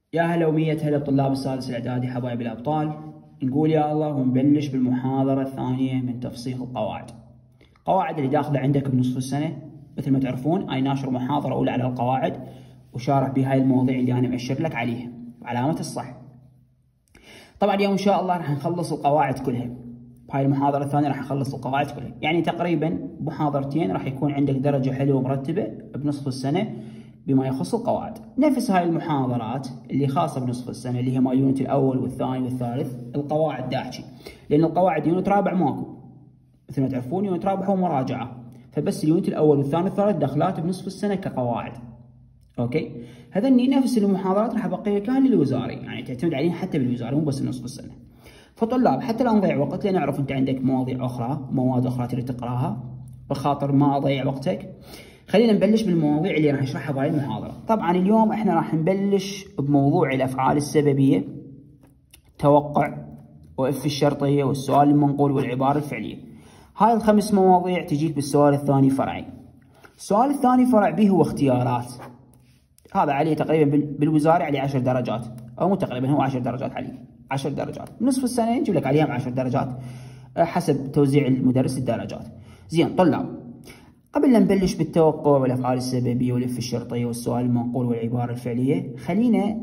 يا هلا ومية هلا بطلاب السادس الإعدادي حبايب الأبطال. نقول يا الله ونبلش بالمحاضرة الثانية من تفصيل القواعد. القواعد اللي داخلة عندك بنصف السنة مثل ما تعرفون أي ناشر محاضرة أولى على القواعد وشارح بهاي المواضيع اللي أنا مأشر لك عليها وعلامة الصح. طبعا اليوم إن شاء الله راح نخلص القواعد كلها. بهاي المحاضرة الثانية راح نخلص القواعد كلها، يعني تقريبا محاضرتين راح يكون عندك درجة حلوة مرتبة بنصف السنة بما يخص القواعد. نفس هاي المحاضرات اللي خاصة بنصف السنة اللي هي مال يونت الأول والثاني والثالث، القواعد داحكي، لأن القواعد يونت رابع ماكو مثل ما تعرفون، يونت رابع هو مراجعة، فبس اليونت الأول والثاني والثالث دخلات بنصف السنة كقواعد. اوكي، هذني نفس المحاضرات راح ابقيها كان للوزاري، يعني تعتمد عليها حتى بالوزاري مو بس نصف السنة. فطلاب حتى لا نضيع وقت، لان اعرف انت عندك مواضيع اخرى، مواد اخرى تريد تقراها، بخاطر ما اضيع وقتك خلينا نبلش بالمواضيع اللي راح نشرحها بهاي المحاضرة. طبعا اليوم احنا راح نبلش بموضوع الافعال السببية، توقع، واف الشرطية، والسؤال المنقول، والعبارة الفعلية. هاي الخمس مواضيع تجيك بالسؤال الثاني فرعي. السؤال الثاني فرع به هو اختيارات، هذا عليه تقريبا بالوزاري عليه 10 درجات، او مو تقريبا هو 10 درجات عليه، 10 درجات. نصف السنة يجيب لك عليهم 10 درجات حسب توزيع المدرس الدرجات. زين طلاب، قبل لا نبلش بالتوقع والافعال السببيه والف الشرطيه والسؤال المنقول والعباره الفعليه، خلينا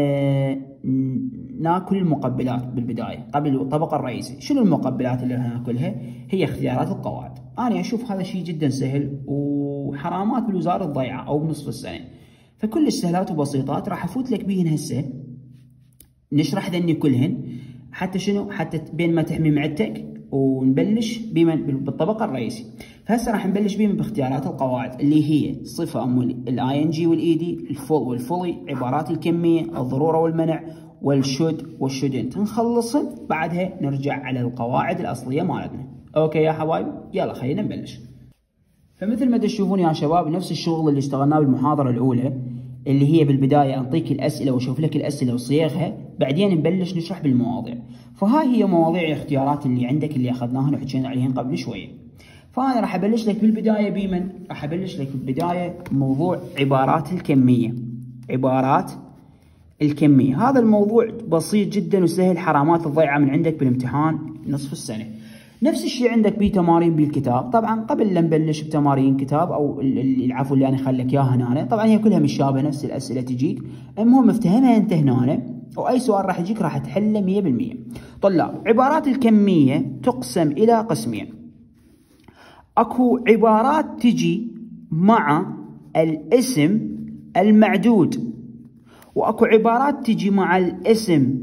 ناكل المقبلات بالبدايه قبل الطبق الرئيسي. شنو المقبلات اللي ناكلها؟ هي اختيارات القواعد. انا اشوف هذا شيء جدا سهل وحرامات بالوزاره الضيعه او بنصف السنه، فكل سهلات وبسيطات راح افوت لك بهن هسه، نشرح ذني كلهن حتى شنو، حتى بين ما تحمي معدتك ونبلش بالطبق الرئيسي. فهسه راح نبلش بهم باختيارات القواعد اللي هي صفة الاي ان جي والاي دي، الفول والفولي، عبارات الكمية، الضرورة والمنع، والشود والشودنت. نخلصهم بعدها نرجع على القواعد الأصلية مالتنا. اوكي يا حبايب، يلا خلينا نبلش. فمثل ما تشوفون يا شباب، نفس الشغل اللي اشتغلناه بالمحاضرة الأولى اللي هي بالبداية أنطيك الأسئلة وأشوف لك الأسئلة وصياغها، بعدين نبلش نشرح بالمواضيع. فهاي هي مواضيع الاختيارات اللي عندك اللي أخذناهن وحكينا عليهن قبل شوية. فأنا راح أبلش لك بالبداية بمن؟ راح أبلش لك بالبداية موضوع عبارات الكمية. عبارات الكمية، هذا الموضوع بسيط جدا وسهل، حرامات الضيعة من عندك بالامتحان نصف السنة. نفس الشيء عندك بتمارين بالكتاب. طبعا قبل لا نبلش بتمارين كتاب او العفو اللي انا خليك اياها هنا، طبعا هي كلها مشابهه، نفس الاسئله تجيك، المهم افتهمها انت هنا، واي سؤال راح يجيك راح تحله 100%. طلاب، عبارات الكميه تقسم الى قسمين. اكو عبارات تجي مع الاسم المعدود، واكو عبارات تجي مع الاسم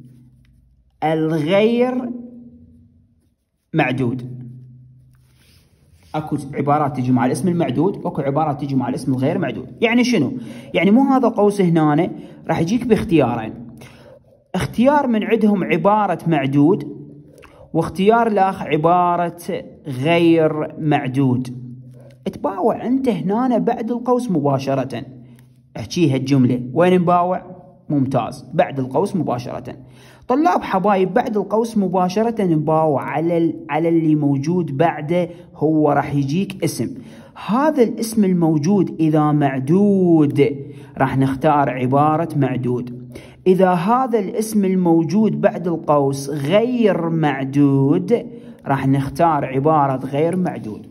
الغير معدود. اكو عبارات تجي مع الاسم المعدود واكو عبارات تجي مع الاسم الغير معدود. يعني شنو؟ يعني مو هذا قوس هنا راح يجيك باختيارين، اختيار من عندهم عبارة معدود، واختيار الاخر عبارة غير معدود. تباوع انت هنا بعد القوس مباشرة، احكيها الجملة وين نباوع؟ ممتاز، بعد القوس مباشرة. طلاب حبايب، بعد القوس مباشرة نباوع على اللي موجود بعده، هو راح يجيك اسم. هذا الاسم الموجود إذا معدود راح نختار عبارة معدود. إذا هذا الاسم الموجود بعد القوس غير معدود راح نختار عبارة غير معدود.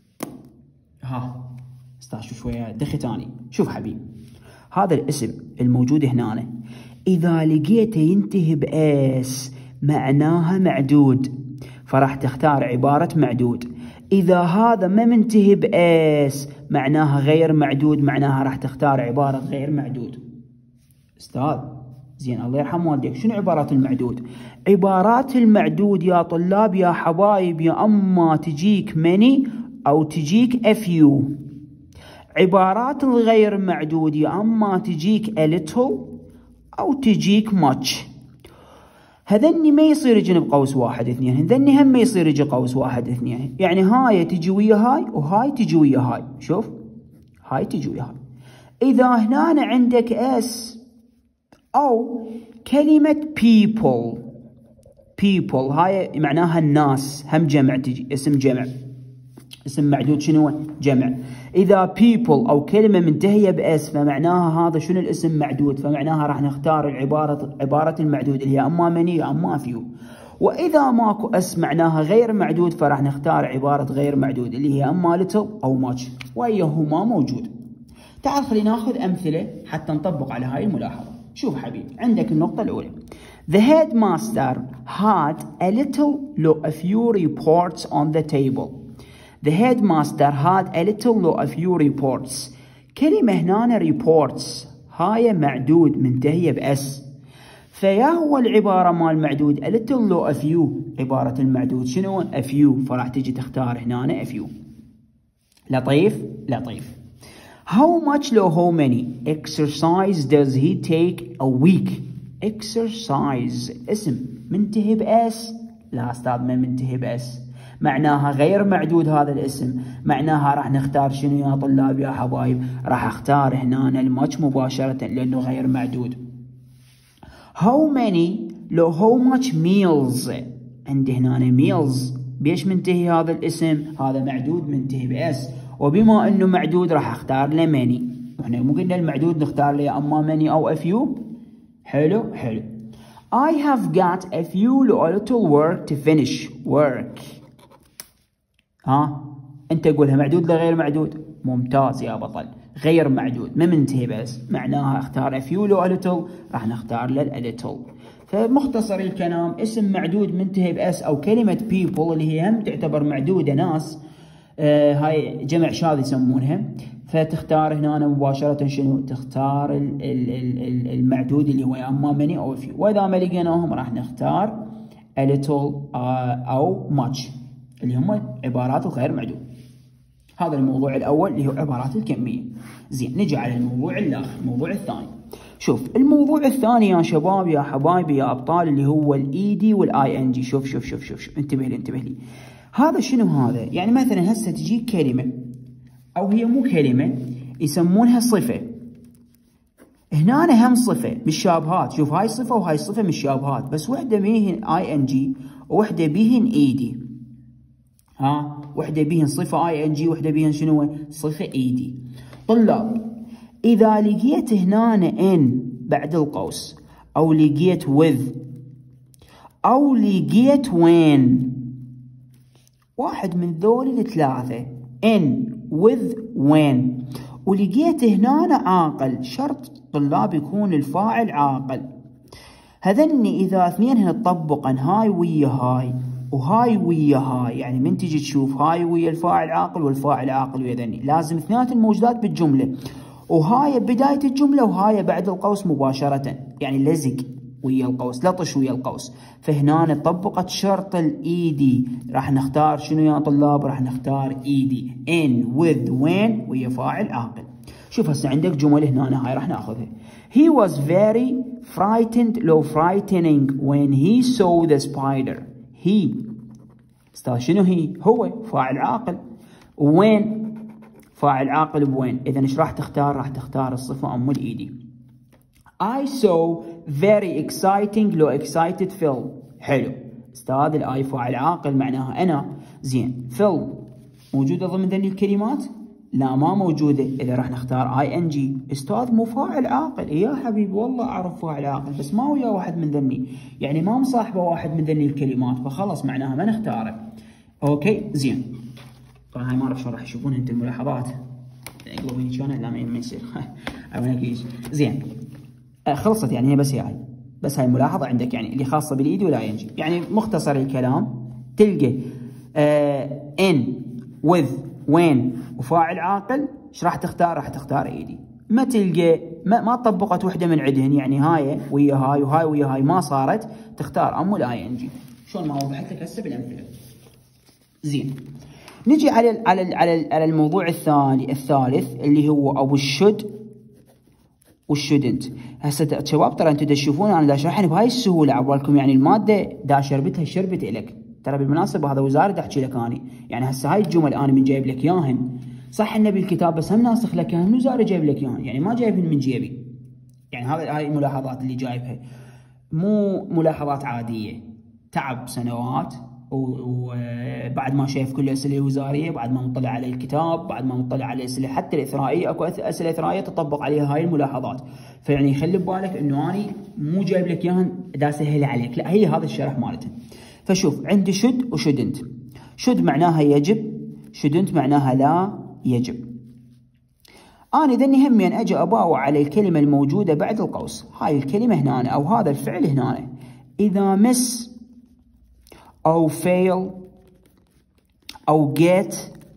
استاشوا شوية دخي تاني. شوف حبيبي، هذا الاسم الموجود هنا إذا لقيته ينتهي بإس معناها معدود، فراح تختار عبارة معدود. إذا هذا ما منتهي بإس معناها غير معدود، معناها راح تختار عبارة غير معدود. أستاذ زين الله يرحم والديك، شنو عبارات المعدود؟ عبارات المعدود يا طلاب يا حبايب يا أما تجيك مني أو تجيك أفيو. عبارات الغير معدود يا أما تجيك a little أو تجيك much. هذني ما يصير يجي بقوس واحد اثنين، هذني هم ما يصير يجي قوس واحد اثنين، يعني هاي تجي ويا هاي وهاي تجي ويا هاي. شوف، هاي تجي ويا هاي. إذا هنا عندك اس أو كلمة people هاي معناها الناس، هم جمع، تجي اسم جمع. اسم معدود شنو؟ جمع. إذا people أو كلمة منتهية بأس فمعناها هذا شنو الاسم معدود، فمعناها راح نختار عبارة المعدود اللي هي أما many أما few. وإذا ماكو اس معناها غير معدود فراح نختار عبارة غير معدود اللي هي أما little أو much، وأيهما موجود. تعال خلينا ناخذ أمثلة حتى نطبق على هاي الملاحظة. شوف حبيبي، عندك النقطة الأولى. The headmaster had a few reports on the table. The headmaster had a few reports. كلمة هنا reports هاي معدود منتهية بأس، فيا هو العبارة مال معدود a little a few، عبارة المعدود شنو؟ a few، فراح تجي تختار هنا a few. لطيف؟ لطيف. How much how many exercise does he take a week؟ exercise اسم منتهي بأس، لا أستاذ ما منتهي بأس، معناها غير معدود هذا الاسم، معناها راح نختار شنو يا طلاب يا حبايب؟ راح اختار هنا الماتش مباشرة لأنه غير معدود. How many لو how much meals، عندي هنا meals بيش منتهي هذا الاسم؟ هذا معدود منتهي بأس، وبما انه معدود راح اختار له many، واحنا مو قلنا المعدود نختار له اما many او a few. حلو حلو. I have got a little work to finish work. انت قولها معدود لغير معدود؟ ممتاز يا بطل، غير معدود ما منتهي بس، معناها اختار a few little، راح نختار له little. فمختصر الكلام اسم معدود منتهي باس او كلمة people اللي هي هم تعتبر معدودة ناس، هاي جمع شاذ يسمونها، فتختار هنا مباشرة شنو؟ تختار المعدود اللي هو اما many او few، واذا ما لقيناهم راح نختار a little او much اللي هم عبارات غير معدود. هذا الموضوع الاول اللي هو عبارات الكمية. زين، نجي على الموضوع الاخر، الموضوع الثاني. شوف الموضوع الثاني يا شباب يا حبايبي يا ابطال اللي هو الايدي والاي ان جي. شوف شوف شوف شوف انتبه لي انتبه لي. هذا شنو هذا؟ يعني مثلا هسه تجيك كلمة او هي مو كلمة يسمونها صفة، هنا هم صفة مشابهات. شوف هاي صفة وهاي صفة مشابهات، بس وحدة بيهن اي ان جي ووحدة بيهن ايدي. وحدة بيهن صفة اي ان جي وحدة بيهن شنو؟ صفة ايدي. طلاب، اذا لقيت هنا ان بعد القوس او لقيت with او لقيت when، واحد من ذول الثلاثة in with when، ولقيت هنا عاقل، شرط طلاب يكون الفاعل عاقل. هذني إذا اثنين هنطبقن هاي ويا هاي وهاي ويا هاي، يعني من تجي تشوف هاي ويا الفاعل عاقل والفاعل عاقل ويا ذني، لازم اثنينات الموجودات بالجملة، وهاي بداية الجملة وهاي بعد القوس مباشرة، يعني لزق ويا القوس، لطش ويا القوس. فهنا طبقت شرط الايدي، راح نختار شنو يا طلاب؟ راح نختار ايدي in with when ويا فاعل عاقل. شوف هسه عندك جمل هنا هاي راح ناخذها. He was very frightened لو frightening when he saw the spider. he استاذ شنو هي؟ هو فاعل عاقل، وين فاعل عاقل بوين، اذا ايش راح تختار؟ راح تختار الصفة ام الايدي. I saw very exciting لو excited Phil. حلو استاذ، الاي فاعل عاقل معناها انا. زين، Phil موجودة ضمن ذني الكلمات؟ لا ما موجودة، اذا راح نختار اي ان جي. استاذ مو فاعل عاقل. يا حبيبي والله اعرف فاعل عاقل بس ما ويا واحد من ذني، يعني ما مصاحبه واحد من ذني الكلمات، فخلص معناها ما نختاره. اوكي زين، طبعا هاي ما اعرف شلون راح يشوفون انت الملاحظات. اقلبني شلون؟ لا ما يصير. زين خلصت يعني، هي بس هاي بس هاي الملاحظة عندك يعني اللي خاصة بالايد ولا ينجي. يعني مختصر الكلام تلقى ان with when وفاعل عاقل، ايش راح تختار؟ راح تختار ايدي. ما تلقى ما طبقت وحده من عندهن، يعني هاي ويا هاي وهاي ويا هاي ما صارت، تختار ام الاي ان جي. شلون ما وضحت لك هسه بالامثله. زين، نجي على الموضوع الثالث اللي هو ابو الشد والشودنت. هسه شباب ترى انتم تشوفون انا دا اشرحها بهاي السهوله عبالكم، يعني الماده دا شربتها شربت الك. ترى بالمناسبه هذا وزاره دا احكي لك اني، يعني هسه هاي الجمل انا من جايب لك اياهن، صح انه بالكتاب بس هم ناسخ لك اياهن، وزاره جايب لك اياهن، يعني ما جايبهن من جيبي. يعني هاي الملاحظات اللي جايبها مو ملاحظات عاديه، تعب سنوات وبعد ما شايف كل الأسئلة الوزارية، بعد ما مطلع على الكتاب، بعد ما مطلع على الأسئلة حتى الإثرائية، أكو أسئلة إثرائية تطبق عليها هاي الملاحظات. فيعني خلي ببالك إنه أنا مو جايب لك إياها دا سهلة عليك، لا هي هذا الشرح مالتها. فشوف عندي should وshouldn't. should معناها يجب، shouldn't معناها لا يجب. أنا ذني همين أجي أباوع على الكلمة الموجودة بعد القوس. هاي الكلمة هنا أو هذا الفعل هنا، إذا miss أو fail أو get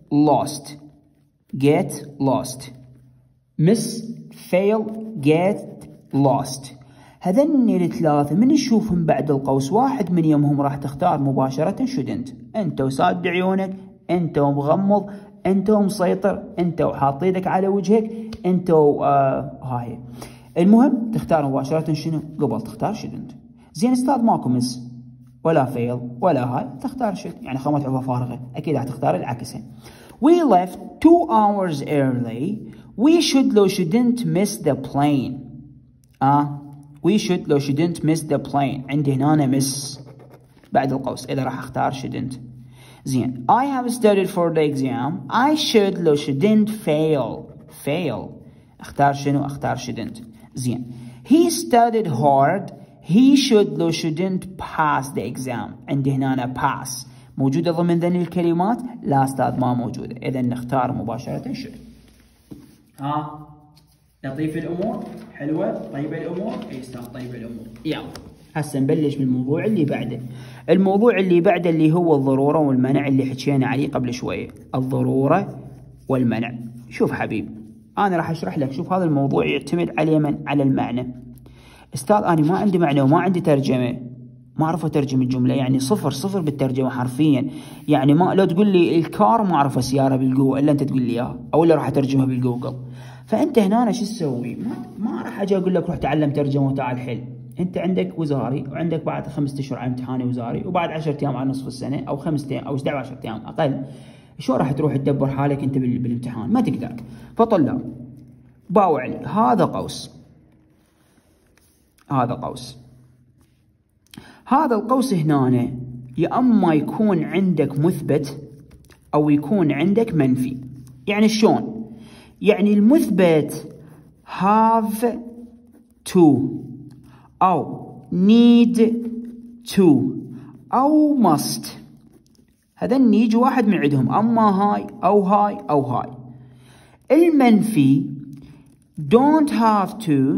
lost miss fail get lost، هذني الثلاثة من نشوفهم بعد القوس واحد من يومهم راح تختار مباشرة shouldn't. أنت وساد عيونك، أنت ومغمض، أنت ومسيطر، أنت وحاط ايدك على وجهك، أنت هاي. المهم تختار مباشرة شنو؟ قبل تختار shouldn't. زين أستاذ ماكو miss ولا فيل ولا هاي، تختار should، يعني خامات عفوا فارغة، أكيد راح تختار العكس. We left 2 hours early. We should لو shouldn't miss the plane. We should لو shouldn't miss the plane. عندي هنا miss بعد القوس، إذا راح أختار shouldn't. زين I have studied for the exam. I should لو shouldn't fail. أختار شنو؟ أختار shouldn't. زين he studied hard. He should لو shouldn't pass the exam. عندي هنا pass موجودة ضمن ذني الكلمات؟ لا أستاذ ما موجودة، إذا نختار مباشرة should. لطيف الأمور؟ حلوة؟ طيبة الأمور؟ أي أستاذ طيبة الأمور. يلا هسه نبلش بالموضوع اللي بعده. الموضوع اللي بعده اللي هو الضرورة والمنع اللي حكينا عليه قبل شوية. الضرورة والمنع. شوف حبيبي أنا راح أشرح لك. شوف هذا الموضوع يعتمد على من؟ على المعنى. أستاذ أنا ما عندي معنى وما عندي ترجمة، ما أعرف أترجم الجملة، يعني صفر بالترجمة حرفيا. يعني ما لو تقول لي الكار ما أعرف سيارة بالجوجل إلا أنت تقول لي إياها، أو اللي راح أترجمها بالجوجل. فأنت هنا شو تسوي؟ ما راح أجي أقول لك روح تعلم ترجمة وتعال حل. أنت عندك وزاري، وعندك بعد 5 أشهر على امتحاني وزاري، وبعد 10 أيام على نصف السنة، أو 5 أيام أو 11 أيام أقل. شو راح تروح تدبر حالك أنت بالامتحان؟ ما تقدر. فطلاب باوع لي هذا قوس، هذا قوس. هذا القوس هنا يا اما يكون عندك مثبت او يكون عندك منفي. يعني شلون؟ يعني المثبت have to او need to او must، هذا يجي واحد من عندهم، اما هاي او هاي او هاي. المنفي don't have to،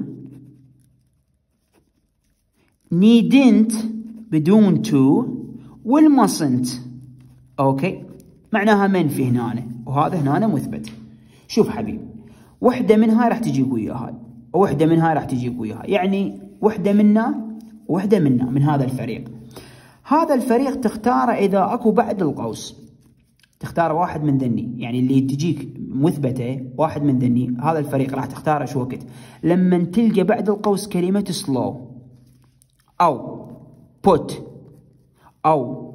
needn't بدون to، والmustn't. اوكي معناها منفي هنا، وهذا هنا مثبت. شوف حبيبي وحده من هاي راح تجيب وياها، ووحده من هاي راح تجيب وياها، يعني وحده منا وحده منا من هذا الفريق. هذا الفريق تختاره اذا اكو بعد القوس، تختار واحد من ذني، يعني اللي تجيك مثبته واحد من ذني. هذا الفريق راح تختاره شو وقت؟ لما تلقى بعد القوس كلمه slow أو put أو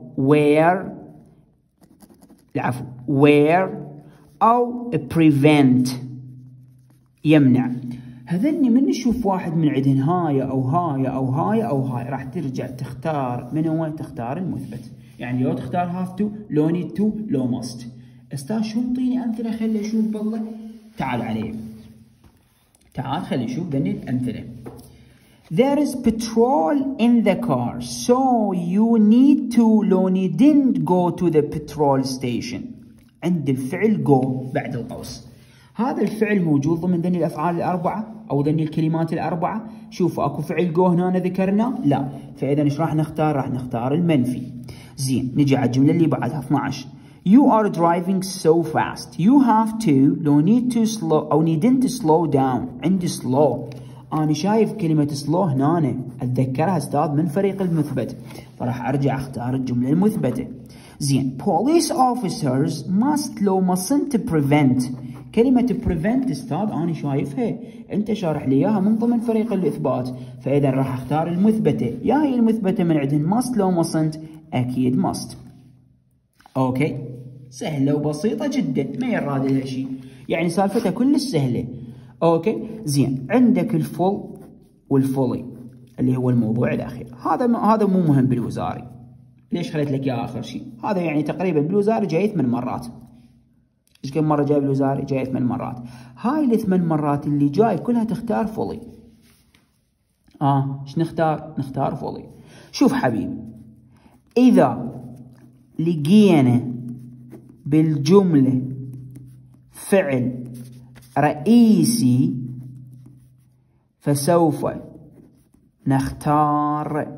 where أو prevent يمنع. هذني من نشوف واحد من عندهن هاي أو هاي أو هاي أو هاي، راح ترجع تختار من هو؟ تختار المثبت. يعني لو تختار have to، لو need to، لو must. أستاذ شو انطيني أمثلة خلي أشوف بالله. تعال علي، تعال خلي نشوف ذني الأمثلة. There is petrol in the car, so you need to لو didn't go to the petrol station. عند الفعل go بعد القوس. هذا الفعل موجود ضمن ذني الأفعال الأربعة أو ذني الكلمات الأربعة. شوفوا أكو فعل go هنا ذكرنا؟ لا. فإذا إيش راح نختار؟ راح نختار المنفي. زين نجي على الجملة اللي بعدها 12. You are driving so fast. You have to لو need to slow أو needn't slow down. عندي slow. أنا شايف كلمة slow هنا أتذكرها أستاذ من فريق المثبت، فراح أرجع أختار الجملة المثبتة. زين police officers must لو mustn't prevent. كلمة prevent أستاذ أنا شايفها أنت شارح لي إياها من ضمن فريق الإثبات، فإذا راح أختار المثبتة. يا هي المثبتة من عندهم must لو mustn't؟ أكيد must. أوكي سهلة وبسيطة جدا، ما يراد لها شيء، يعني سالفتها كلش سهلة. اوكي زين عندك الفول والفولي اللي هو الموضوع الاخير. هذا مو مهم بالوزاري، ليش خليت لك اياه اخر شيء؟ هذا يعني تقريبا بالوزاري جاي 8 مرات. ايش كم مره جاي بالوزاري؟ جاي 8 مرات. هاي ال8 مرات اللي جاي كلها تختار فولي. ايش نختار؟ نختار فولي. شوف حبيبي، اذا لقينا بالجمله فعل رئيسي فسوف نختار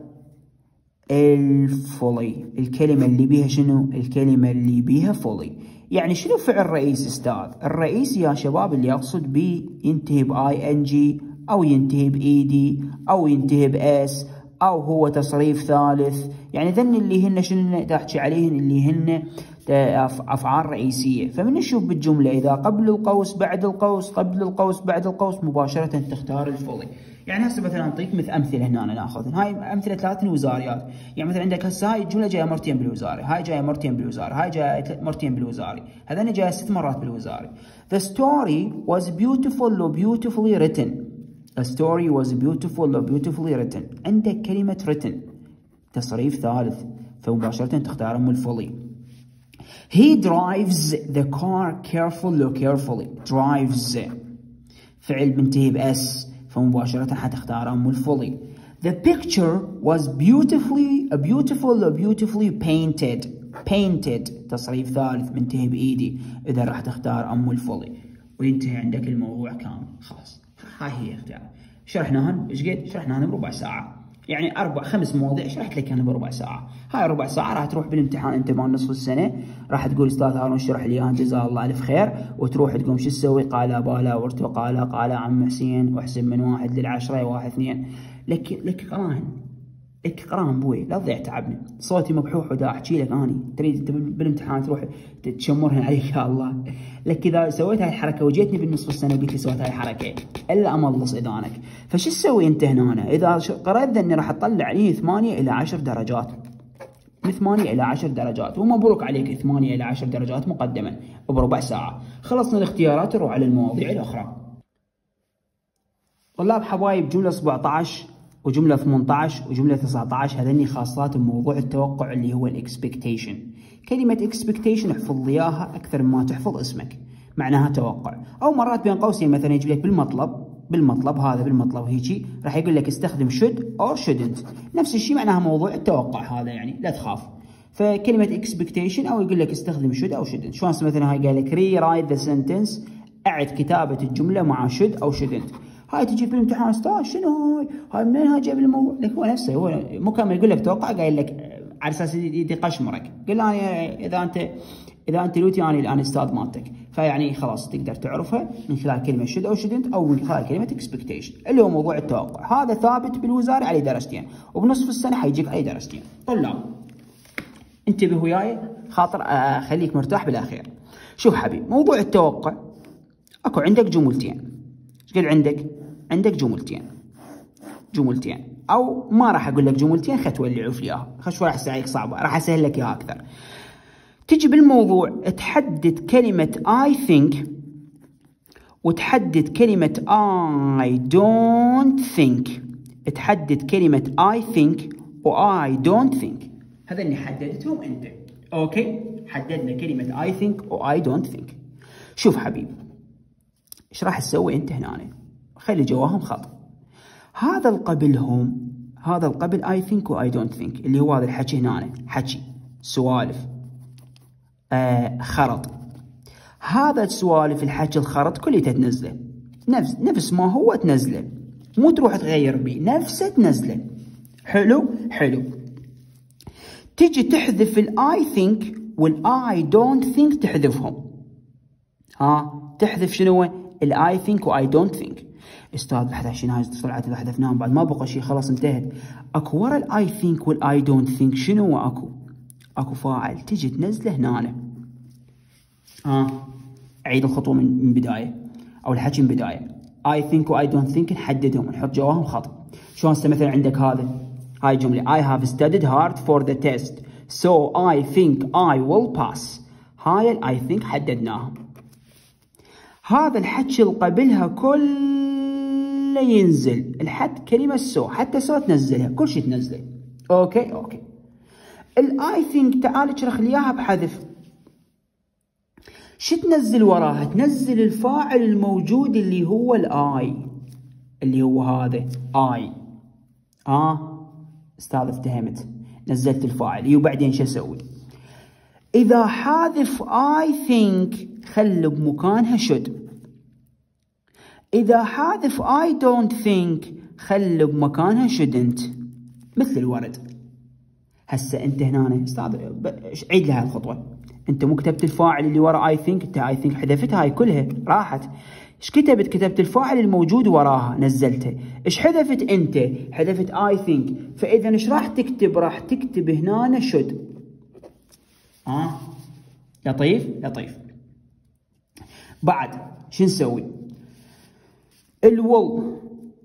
الفولي. الكلمة اللي بيها شنو؟ الكلمة اللي بيها فولي. يعني شنو فعل رئيسي استاذ؟ الرئيسي يا شباب اللي اقصد به ينتهي باي ان جي او ينتهي باي دي او ينتهي باس او هو تصريف ثالث. يعني ذن اللي هن شنو تحكي عليهن اللي هن افعال رئيسيه. فمن نشوف بالجمله اذا قبل القوس بعد القوس قبل القوس بعد القوس مباشره تختار الفولي. يعني هسه مثلا اعطيك امثله هنا ناخذ هاي امثله 3 وزاريات. يعني مثلا عندك هسه هاي الجمله جايه مرتين بالوزاري، هاي جايه مرتين بالوزاري، هاي جايه مرتين بالوزاري، هذول جايه 6 مرات بالوزاري. The story was beautiful or beautifully written. The story was beautiful or beautifully written. عندك كلمه written تصريف ثالث فمباشره تختار ام الفولي. He drives the car carefully or carefully. drives فعل بنتهي باس فمباشرة حتختار ام الفولي. The picture was beautiful or beautifully painted. painted تصريف ثالث منتهي بايدي، اذا راح تختار ام الفولي وينتهي عندك الموضوع كامل. خلاص هاي هي اختيار. شرحناهن ايش قد؟ شرحناهن بربع ساعة. يعني 5 مواضيع شرحت لك انا بربع ساعة. هاي ربع ساعة راح تروح بالامتحان انت مال نصف السنة، راح تقول استاذ هارون شرح لي اياها جزاه الله الف خير، وتروح تقوم شو تسوي؟ قال بالا وارتقالا قال عم حسين واحسب من 1 ل10 1 2. لك قراهن، لك قراهن بوي لا تضيع تعبني. صوتي مبحوح ودا احكي لك اني تريد انت بالامتحان تروح تشمرهن عليك يا الله. لك اذا سويت هاي الحركه وجيتني بالنصف السنه قلت لي سويت هاي الحركه الا املص اذانك. فشو تسوي انت هنا؟ اذا قررت اني راح اطلع عليه 8 الى 10 درجات، من 8 الى 10 درجات، ومبروك عليك 8 الى 10 درجات مقدما بربع ساعه. خلصنا الاختيارات نروح على المواضيع الاخرى. طلاب حبايب، جمله 17 وجمله 18 وجمله 19 هذني خاصات بموضوع التوقع اللي هو الاكسبكتيشن. كلمه اكسبكتيشن احفظ اياها اكثر مما تحفظ اسمك، معناها توقع. او مرات بين قوسين مثلا يجيب لك بالمطلب هذا بالمطلب هيجي راح يقول لك استخدم should or shouldn't، نفس الشيء معناها موضوع التوقع هذا، يعني لا تخاف. فكلمه expectation او يقول لك استخدم should او shouldn't. شلون مثلا هاي قال لك rewrite the sentence، اعد كتابه الجمله مع should او shouldn't. هاي تجي في الامتحان استاذ شنو هاي منين هاي جايب الموضوع؟ لك هو نفسه، هو مو كامل يقول لك توقع، قايل لك على اساس يقشمرك. قل انا اذا انت لوتي انا الان استاذ مالتك، فيعني خلاص تقدر تعرفها من خلال كلمه should او shouldn't او من خلال كلمه expectation اللي هو موضوع التوقع. هذا ثابت بالوزاري عليه درجتين، وبنصف السنه حيجيك عليه درجتين. طلاب انتبه وياي خاطر خليك مرتاح بالاخير. شوف حبيبي، موضوع التوقع اكو عندك جملتين. ايش قد عندك؟ عندك جملتين او ما راح اقول لك جملتين، خل تولعوا في اياها، شوي راح عليك صعبه، راح اسهل لك اياها اكثر. تجي بالموضوع تحدد كلمه I think وتحدد كلمه I don't think. تحدد كلمه I think و I don't think، هذا اللي حددتهم انت. اوكي، حددنا كلمه I think و I don't think. شوف حبيبي ايش راح تسوي انت هنا؟ خلي جواهم خط. هذا القبلهم، هذا القبل I think و I don't think اللي هو هذا الحكي هنا، حكي سوالف خرط. هذا السوالف الحكي الخرط كليته تنزله نفس ما هو تنزله، مو تروح تغير بيه، نفسه تنزله. حلو. تجي تحذف I think I don't think، تحذفهم. تحذف شنو؟ I think و I don't think. استاذ 11 هاي طلعت اذا حذفناهم بعد ما بقى شيء، خلاص انتهت. اكو ورا I think وال I don't think شنو؟ اكو فاعل تجي تنزله هنا. اعيد الخطوه من بدايه او الحكي من بدايه. I think و I don't think نحددهم نحط جواهم خط. شلون هسه مثلا عندك هاي جمله I have studied hard for the test so I think I will pass. هاي ال I think حددناهم. هذا الحكي اللي قبلها كله ينزل، الحد كلمة سو، حتى سو تنزلها، كل شيء تنزله. اوكي. الاي ثينك تعال اشرح لي اياها بحذف. شو تنزل وراها؟ تنزل الفاعل الموجود اللي هو الاي، اللي هو هذا اي. استاذ افتهمت، نزلت الفاعل. وبعدين شو اسوي؟ اذا حاذف اي ثينك خلي بمكانها should. اذا حاذف I don't think خلي بمكانها shouldn't، مثل الورد. هسه انت هنا استاذ عيد لها الخطوه. انت مو كتبت الفاعل اللي ورا I think؟ انت I think حذفتها هاي كلها راحت. ايش كتبت؟ كتبت الفاعل الموجود وراها نزلته. ايش حذفت انت؟ حذفت I think. فاذا ايش راح تكتب؟ راح تكتب هنا should. لطيف لطيف. بعد شو نسوي؟ الول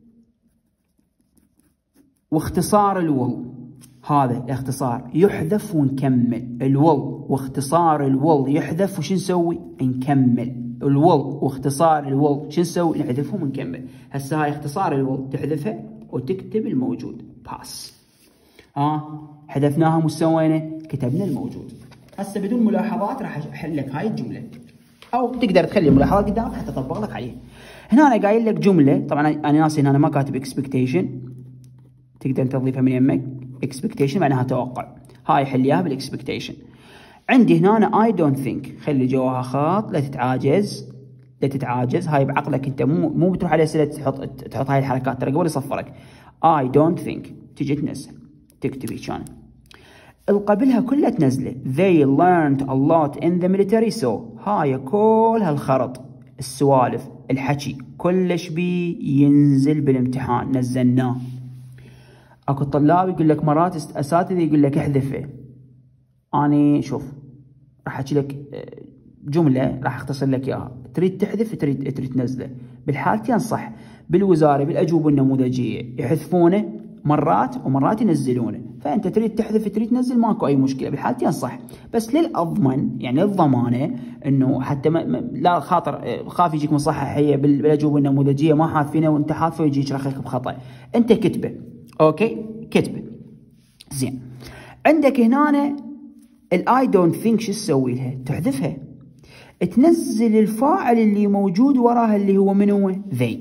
واختصار الول، هذا الاختصار يحذف ونكمل. الول واختصار الول يحذف وش نسوي؟ نكمل. الول واختصار الول شو نسوي؟ نحذفهم ونكمل. هسه هاي اختصار الول تحذفها وتكتب الموجود باس. حذفناها وش سوينا؟ كتبنا الموجود. هسه بدون ملاحظات راح احل لك هاي الجمله، او تقدر تخلي ملاحظات قدامك حتى اطبق لك عليها. هنا انا قايل لك جمله، طبعا انا ناسي هنا ما كاتب اكسبكتيشن، تقدر تضيفها من يمك. اكسبكتيشن معناها توقع، هاي حل اياها بالاكسبكتيشن. عندي هنا اي دونت ثينك، خلي جواها خط، لا تتعاجز لا تتعاجز. هاي بعقلك انت، مو بتروح على اسئله تحط هاي الحركات، ترى قبل يصفرك. اي دونت ثينك تجي تنزل تكتب هيك. كان قبلها كلها تنزله. They learned a lot in the military. so هاي كل هالخرط، السوالف، الحكي، كلش بي ينزل بالامتحان، نزلناه. اكو طلاب يقول لك مرات اساتذه يقول لك احذفه. اني شوف راح احكي لك جمله راح اختصر لك اياها، تريد تحذف تريد تنزله. بالحالتين صح. بالوزاره بالاجوبه النموذجيه يحذفونه مرات ومرات ينزلونه، فانت تريد تحذف تريد تنزل ماكو اي مشكله، بالحالتين صح. بس للاضمن يعني للضمانه انه حتى لا خاطر خاف يجيك مصحح هي بالاجوبه النموذجيه ما حاذفينه وانت حاذفه ويجي يشرح لك بخطا، انت كتبه. اوكي كتبه زين. عندك هنا الاي دونت ثينك شو تسوي لها؟ تحذفها، تنزل الفاعل اللي موجود وراها اللي هو من هو؟ they.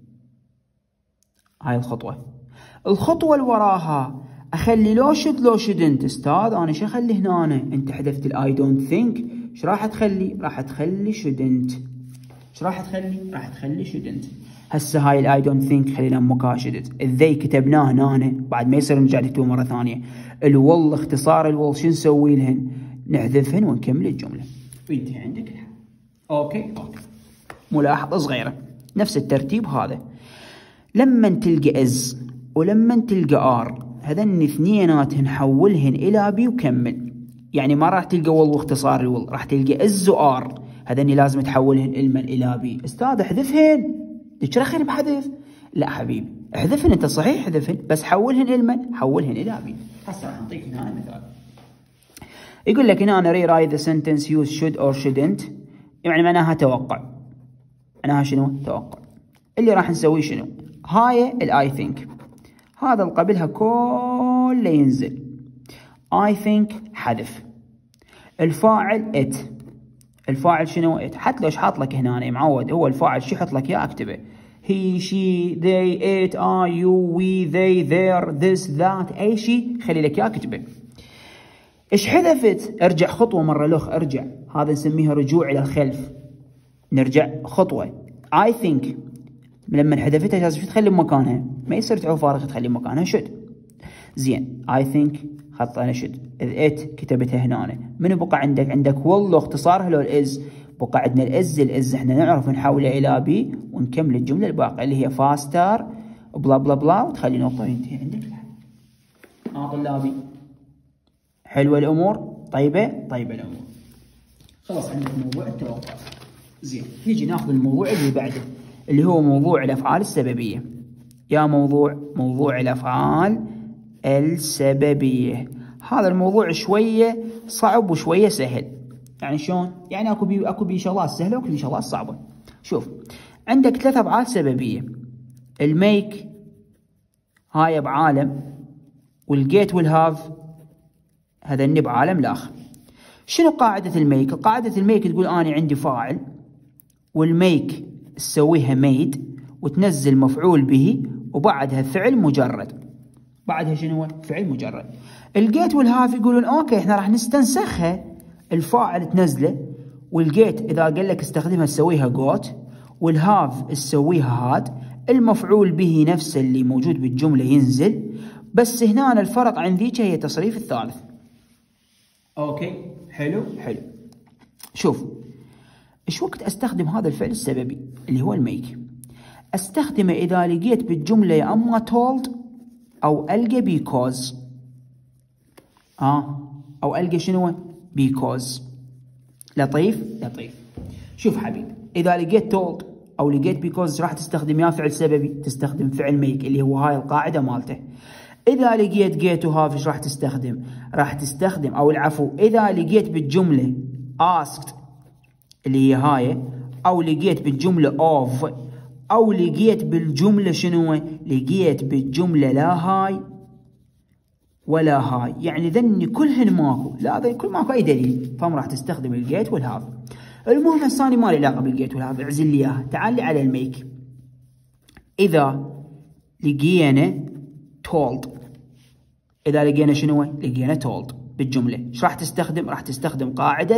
هاي الخطوه. الخطوه اللي وراها اخلي لو شد لو شدنت. استاذ انا شو اخلي هنا؟ انت حذفت الاي دونت ثينك، ايش راح تخلي؟ راح تخلي شدنت. ايش راح تخلي؟ راح تخلي شدنت. هسه هاي الاي دونت ثينك خلينا مكاشدت. الذي كتبناه هنا بعد ما يصير نرجع نكتبه مره ثانيه. الول اختصار الول شو نسوي لهن؟ نحذفهن ونكمل الجمله وينتهي عندك الحل. اوكي. ملاحظه صغيره نفس الترتيب هذا. لما تلقى از ولما تلقى ار هذن اثنيناتهن حولهن الى بي وكمل. يعني ما راح تلقى ول واختصار الول، راح تلقى از وار، هذن لازم تحولهن المن الى بي. استاذ احذفهن، تشرخن بحذف؟ لا حبيبي احذفهن، انت صحيح احذفهن بس حولهن المن، حولهن الى بي. هسه راح نعطيك هنا مثال. يقول لك هنا rewrite the sentence use should or shouldn't، يعني معناها توقع. معناها شنو؟ توقع. اللي راح نسويه شنو؟ هاي الاي ثينك، هذا اللي قبلها كله ينزل. I think حذف. الفاعل it. الفاعل شنو؟ it. حتى لو ايش حاط لك هنا، أنا معود هو الفاعل شو يحط لك اياه اكتبه. he she they it I you we they their this that، اي شيء خلي لك اياه اكتبه. ايش حذفت؟ ارجع خطوه مره لخ، ارجع، هذا نسميها رجوع الى الخلف. نرجع خطوه. I think لما حذفتها لازم شو تخلي بمكانها؟ ما يصير تعو فارغ، تخلي بمكانها should. زين I think خط انا should. it كتبتها هنا. من بقى عندك؟ عندك والله اختصارها لو الاز. بقى عندنا الاز احنا نعرف نحوله الى بي ونكمل الجمله الباقيه اللي هي faster بلا بلا بلا وتخلي نقطه ينتهي عندك الحل. طلابي حلوه الامور؟ طيبه الامور. خلاص عندك موضوع التوقع. زين نيجي ناخذ الموضوع اللي بعده اللي هو موضوع الافعال السببيه. يا موضوع الافعال السببيه. هذا الموضوع شويه صعب وشويه سهل. يعني شلون؟ يعني اكو بي شغلات سهله واكو بي شغلات صعبه. شوف عندك 3 افعال سببيه. الميك هاي بعالم، والجيت والهاف هذا الني بعالم الآخر. شنو قاعدة الميك؟ قاعدة الميك تقول أنا عندي فاعل، والميك تسويها ميد وتنزل مفعول به وبعدها فعل مجرد. بعدها شنو؟ فعل مجرد. الجيت والهاف يقولون اوكي احنا راح نستنسخها، الفاعل تنزله، والجيت اذا قال لك استخدمها تسويها جوت، والهاف تسويها هاد، المفعول به نفسه اللي موجود بالجملة ينزل، بس هنا الفرق عن ذيك هي تصريف الثالث. اوكي حلو حلو. شوف ايش وقت استخدم هذا الفعل السببي اللي هو الميك؟ استخدمه اذا لقيت بالجملة يا اما told او القى because، او القى شنو؟ because. لطيف لطيف. شوف حبيبي، اذا لقيت told او لقيت because راح تستخدم يا فعل سببي تستخدم فعل ميك اللي هو هاي القاعدة مالته. اذا لقيت get وهاف ايش راح تستخدم؟ راح تستخدم او العفو اذا لقيت بالجملة asked اللي هي هاي، او لقيت بالجملة of، او لقيت بالجملة شنو؟ لقيت بالجملة لا هاي ولا هاي، يعني ذني كلهن ماكو، لا ذني كل ماكو اي دليل، فما راح تستخدم الجيت والهاف. المهم الثاني ما له علاقه بالجيت والهاف، اعزل لي اياها. تعال لي على الميك. اذا لقينا told، اذا لقينا شنو؟ لقينا told بالجمله، ايش راح تستخدم؟ راح تستخدم قاعده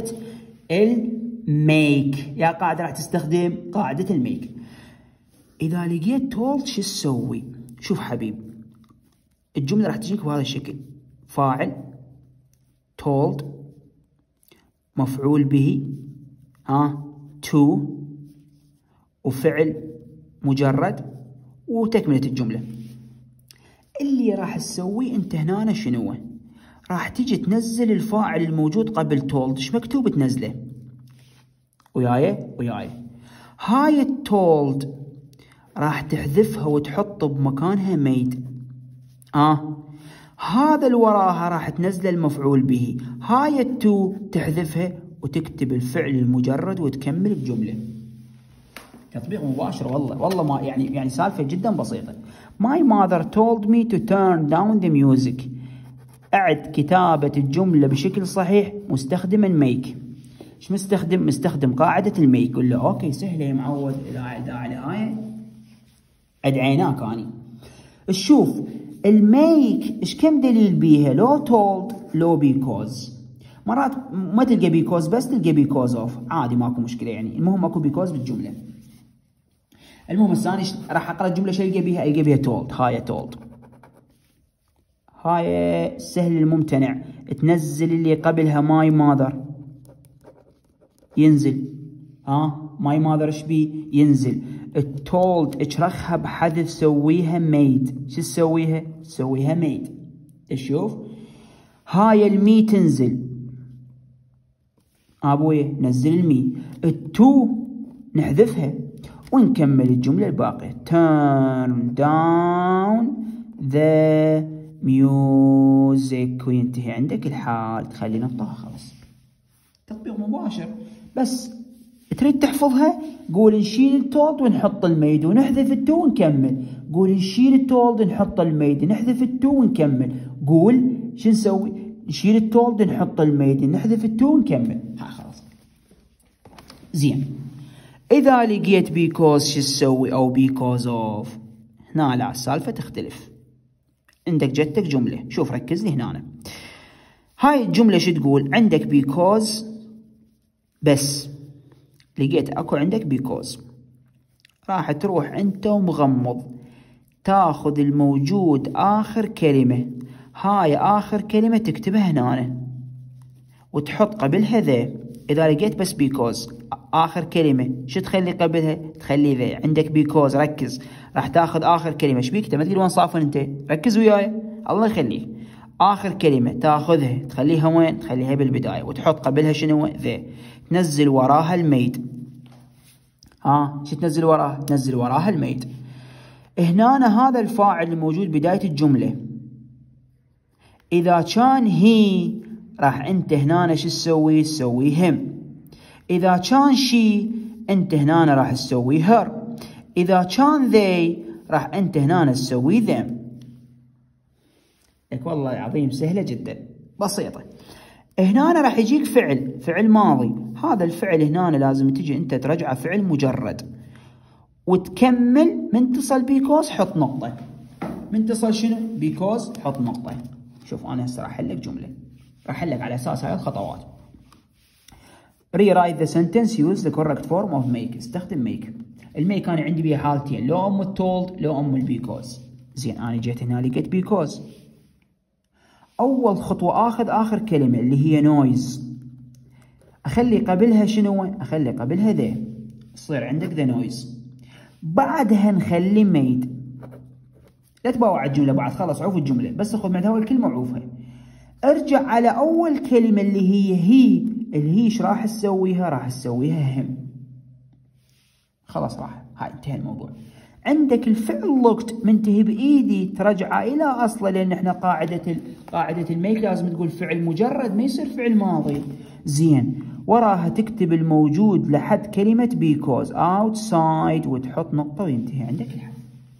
الميك. يا قاعده راح تستخدم قاعده الميك. اذا لقيت told شو تسوي؟ شوف حبيب، الجمله راح تجيك بهذا الشكل: فاعل told، مفعول به to، وفعل مجرد، وتكمله الجمله. اللي راح تسويه انت هنا شنو؟ راح تجي تنزل الفاعل الموجود قبل told. ايش مكتوب تنزله؟ وياي هاي التولد راح تحذفها وتحط بمكانها ميد. هذا اللي وراها راح تنزل المفعول به. هاي التو تحذفها وتكتب الفعل المجرد وتكمل الجملة. تطبيق مباشر والله ما يعني سالفة جدا بسيطة. My mother told me to turn down the music. أعد كتابة الجملة بشكل صحيح مستخدما ميك. ايش مستخدم؟ مستخدم قاعدة الميك. قل له اوكي سهلة يا معود، إذا على هاي أدعيناك أني. شوف الميك ايش كم دليل بيها؟ لو told لو because. مرات ما تلقى because بس تلقى because of، عادي ماكو مشكلة يعني، المهم ماكو because بالجملة. المهم الثاني راح اقرا الجملة شو القى بيها؟ القى بيها told. هاي told، هاي سهل الممتنع، تنزل اللي قبلها my mother ينزل. my mother ايش بي؟ ينزل. told اشرخها بحذف سويها made. شو تسويها؟ تسويها made. شوف هاي المي تنزل، ابويا نزل المي. التو نحذفها ونكمل الجملة الباقية. turn down the music وينتهي عندك الحال، تخلي نقطة خلاص. تطبيق مباشر. بس تريد تحفظها قول نشيل التولد ونحط الميد ونحذف التو ونكمل. قول نشيل التولد نحط الميد نحذف التو ونكمل. قول شو نسوي؟ نشيل التولد نحط الميد نحذف التو ونكمل. خلاص زين. اذا لقيت because شو تسوي؟ او because of. هنا لا السالفة تختلف. عندك جتك جملة، شوف ركز لي هنا. هاي الجملة شو تقول؟ عندك because بس، لقيت اكو عندك because، راح تروح انت ومغمض تاخذ الموجود اخر كلمة. هاي اخر كلمة تكتبها هنا وتحط قبلها ذا. اذا لقيت بس because اخر كلمة شو تخلي قبلها؟ تخلي ذا. عندك because ركز، راح تاخذ اخر كلمة. ايش بيك؟ ما تقول وين صافن انت، ركز وياي الله يخليك. اخر كلمة تاخذها تخليها وين؟ تخليها بالبداية وتحط قبلها شنو؟ ذا. تنزل وراها الميد. شو تنزل وراها؟ تنزل وراها الميد. هنا هذا الفاعل الموجود بداية الجملة إذا كان هي راح أنت هنا شو تسوي؟ تسوي هم. إذا كان شي أنت هنا راح تسوي her. إذا كان they راح أنت هنا تسوي them. لك والله العظيم سهلة جدا. بسيطة. هنا راح يجيك فعل ماضي، هذا الفعل هنا لازم تجي انت ترجعه فعل مجرد وتكمل منتصل بيكوز حط نقطة. منتصل شنو؟ بيكوز حط نقطة. شوف انا هسه راح احل لك جملة، راح احل لك على اساس هاي الخطوات. rewrite the sentence use the correct form of make. استخدم make. الميك انا عندي بيها حالتين، لو ام التولد لو ام البيكوز. زين انا جيت هنا لقيت بيكوز. اول خطوة اخذ اخر كلمة اللي هي نويز، اخلي قبلها شنو؟ اخلي قبلها ذا، يصير عندك ذا نويز. بعدها نخلي ميد. لا تباوع الجملة بعد، خلاص عوف الجملة، بس خذ من اول كلمة عوفها. ارجع على اول كلمة اللي هي اللي هي ايش راح تسويها؟ راح تسويها هم. خلاص راح، هاي انتهى الموضوع. عندك الفعل looked منتهي بايدي ترجعه الى اصله، لان احنا قاعدة الميك لازم تقول فعل مجرد، ما يصير فعل ماضي. زين وراها تكتب الموجود لحد كلمة because outside وتحط نقطة وينتهي عندك الحل.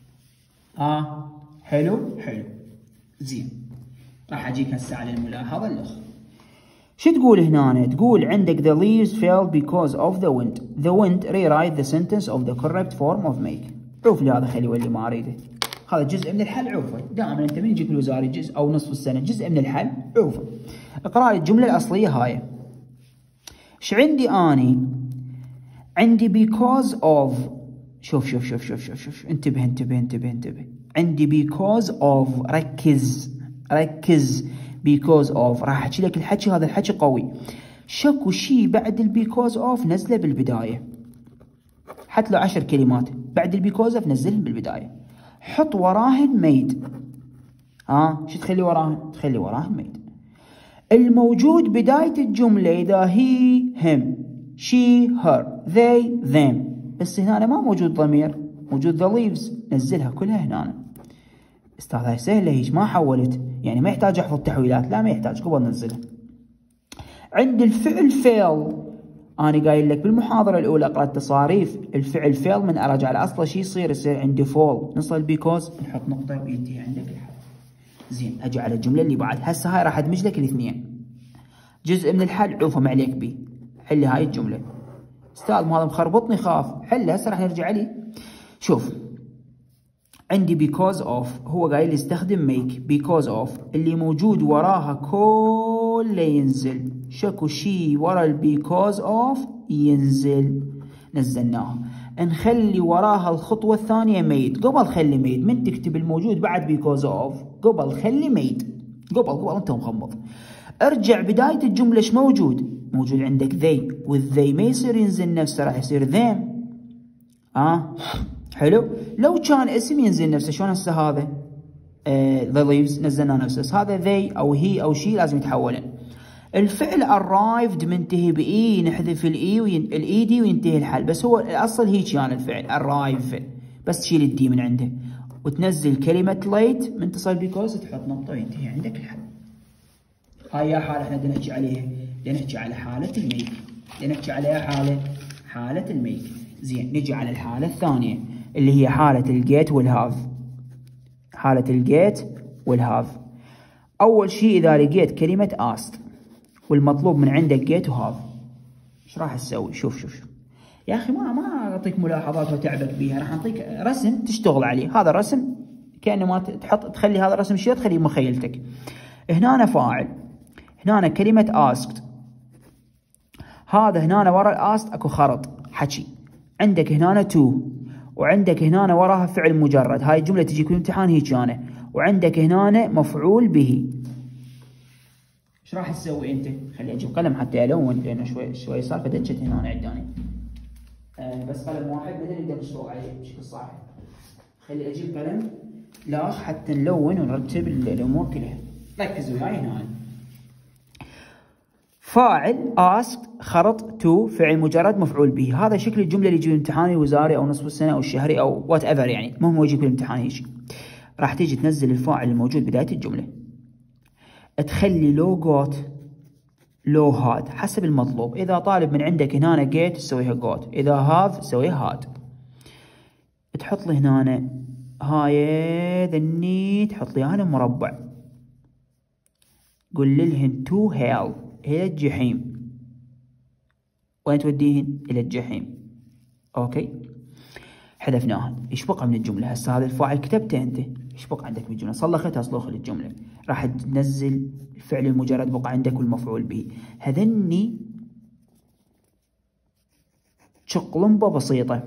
حلو. زين راح اجيك هسه على الملاحظة الأخرى. شو تقول هنا؟ تقول عندك the leaves fell because of the wind. The wind rewrite the sentence of the correct form of make. عوف لي هذا، خلي واللي ما اريده. هذا جزء من الحل عوفه. دائما انت من يجيك الوزاري جزء او نصف السنة جزء من الحل عوفه. اقرا لي الجملة الأصلية هاي. ايش عندي اني؟ عندي because of. شوف انتبه. عندي because of. ركز because of. راح احكي لك الحكي، هذا الحكي قوي. شكو شيء بعد because of نزله بالبداية. حط له 10 كلمات بعد because of نزلهم بالبداية. حط وراهن made. شو تخلي وراهن؟ تخلي وراهن made. الموجود بداية الجملة إذا هي هم she her they them، بس هنا ما موجود ضمير، موجود the leaves، نزلها كلها هنا. استاذ هاي سهلة هيك، ما حولت يعني ما يحتاج احفظ تحويلات، لا ما يحتاج، قبل ننزلها. عند الفعل fail انا قايل لك بالمحاضرة الأولى اقرأ التصاريف، الفعل fail من ارجع على اصله شي يصير عندي fall، نصل because نحط نقطة وينتهي عندك الحل. زين اجي على الجملة اللي بعد، هسه هاي راح ادمج لك الاثنين. جزء من الحل عوفه ما عليك بيه، حل هاي الجملة. استاذ ما هذا مخربطني، خاف حل. هسه راح نرجع عليه. شوف عندي because of، هو قايل يستخدم make because of، اللي موجود وراها كله ينزل. شكو شي ورا because of ينزل، نزلناها. نخلي وراها الخطوة الثانية made. قبل خلي made، من تكتب الموجود بعد because of قبل خلي made. قبل انت مغمض. ارجع بداية الجملة ايش موجود؟ موجود عندك they، والذي ما يصير ينزل نفسه، راح يصير them. حلو. لو كان اسم ينزل نفسه، شلون هسه هذا the leaves نزلنا نفسه، هذا they او he او she لازم يتحولن. الفعل arrived منتهي باي، نحذف الاي دي وينتهي الحل، بس هو الاصل هيك يعني الفعل arrive، بس تشيل الدي من عنده وتنزل كلمة late منتصل because تحط نقطة وينتهي عندك الحل. هاي حالة احنا بدنا نحكي عليها، بدنا نحكي على حالة الميك، بدنا نحكي عليها حالة الميك. زين نجي على الحالة الثانية اللي هي حالة الجيت والهاف. حالة الجيت والهاف، أول شيء إذا لقيت كلمة asked والمطلوب من عندك جيت وهاف، إيش راح تسوي؟ شوف يا أخي ما أعطيك ملاحظات وتعبك بيها، راح أعطيك رسم تشتغل عليه. هذا الرسم كأنه ما تخلي هذا الرسم شيء تخليه مخيلتك. هنا أنا فاعل، هنا كلمة asked، هذا هنا ورا الasked أكو خرط حكي. عندك هنا to، وعندك هنا وراها فعل مجرد. هاي الجملة تجيك بالامتحان هيك أنا. وعندك هنا مفعول به. ايش راح تسوي انت؟ خلي اجيب قلم حتى الون، لان شوي صار فدجت هنا عنداني. بس قلم واحد بدل نقدر نشتغل عليه بشكل صح. خلي اجيب قلم لاخ حتى نلون ونرتب الامور كلها. ركز وياي هنا. فاعل asked خرط to فعل مجرد مفعول به. هذا شكل الجمله اللي يجي بالامتحان الوزاري او نصف السنه او الشهري او وات ايفر، يعني المهم هو يجيك بالامتحان هيك. راح تيجي تنزل الفاعل الموجود بدايه الجمله، تخلي لو جوت لو هاد حسب المطلوب. اذا طالب من عندك هنا جيت تسويها جوت، اذا هاف تسويها هاد. تحط لي هنا هاي ذني، تحط لي هنا مربع قل لهن to hell إلى الجحيم. وين توديهن؟ إلى الجحيم. أوكي، حذفناها. إيش بقى من الجملة؟ هسه هذا الفاعل كتبته أنت، إيش بقى عندك بالجملة؟ صلختها صلوخ للجملة، راح تنزل الفعل المجرد بقى عندك والمفعول به. هذني شقلمبة بسيطة.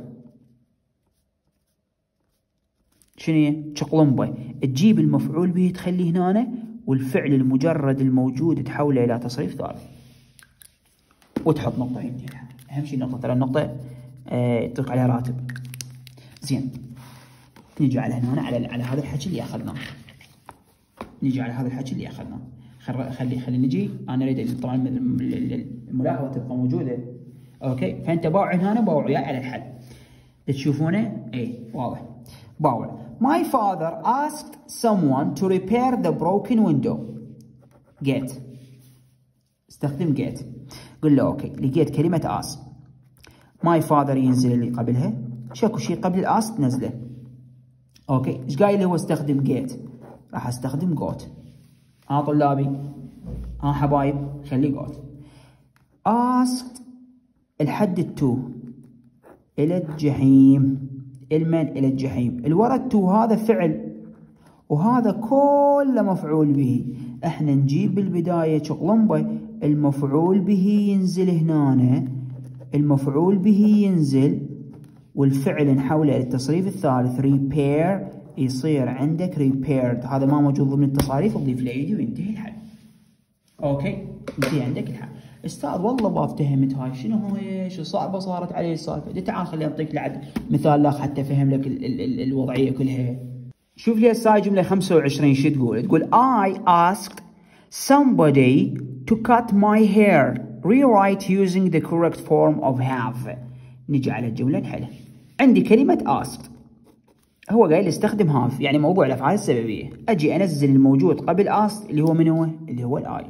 شنو هي؟ شقلمبة. تجيب المفعول به تخليه هنا، والفعل المجرد الموجود تحوله إلى تصريف ثالث، وتحط نقطة هنا. أهم شيء النقطة، ترى النقطة يطلق عليها راتب. زين، نجي على هنا على هذا الحكي اللي أخذناه. نجي على هذا الحكي اللي أخذناه. خلي نجي. أنا أريد طبعا الملاحظة تبقى موجودة. أوكي، فأنت باوع هنا باوع وياي على الحل. تشوفونه؟ إيه واضح. باوع. My father asked someone to repair the broken window. Get. استخدم get. قل له أوكي، لقيت كلمة ask. My father ينزل اللي قبلها، شكو شيء قبل الask تنزله. أوكي، إيش قايل هو؟ استخدم get. راح استخدم got. طلابي، حبايب، خلي got. asked الحد التو إلى الجحيم. المن إلى الجحيم. الورا التو هذا فعل، وهذا كله مفعول به. احنا نجيب بالبداية شقلمبة، المفعول به ينزل هنا، المفعول به ينزل، والفعل نحوله إلى التصريف الثالث. repair يصير عندك repaired. هذا ما موجود ضمن التصاريف، اضيف له ايدي وينتهي الحل. اوكي، ينتهي عندك الحل. استاذ والله ما فهمت هاي، شنو هاي؟ شو صعبه صارت علي السالفه. تعال خليني اعطيك لعب مثال لاخ حتى افهم لك الوضعيه كلها. شوف لي هسه هاي جمله 25 شو تقول؟ تقول I asked somebody to cut my hair. Rewrite using the correct form of have. نجي على الجمله نحلها. عندي كلمه asked، هو قايل استخدم have، يعني موضوع الافعال السببيه. اجي انزل الموجود قبل asked اللي هو من هو؟ اللي هو الاي.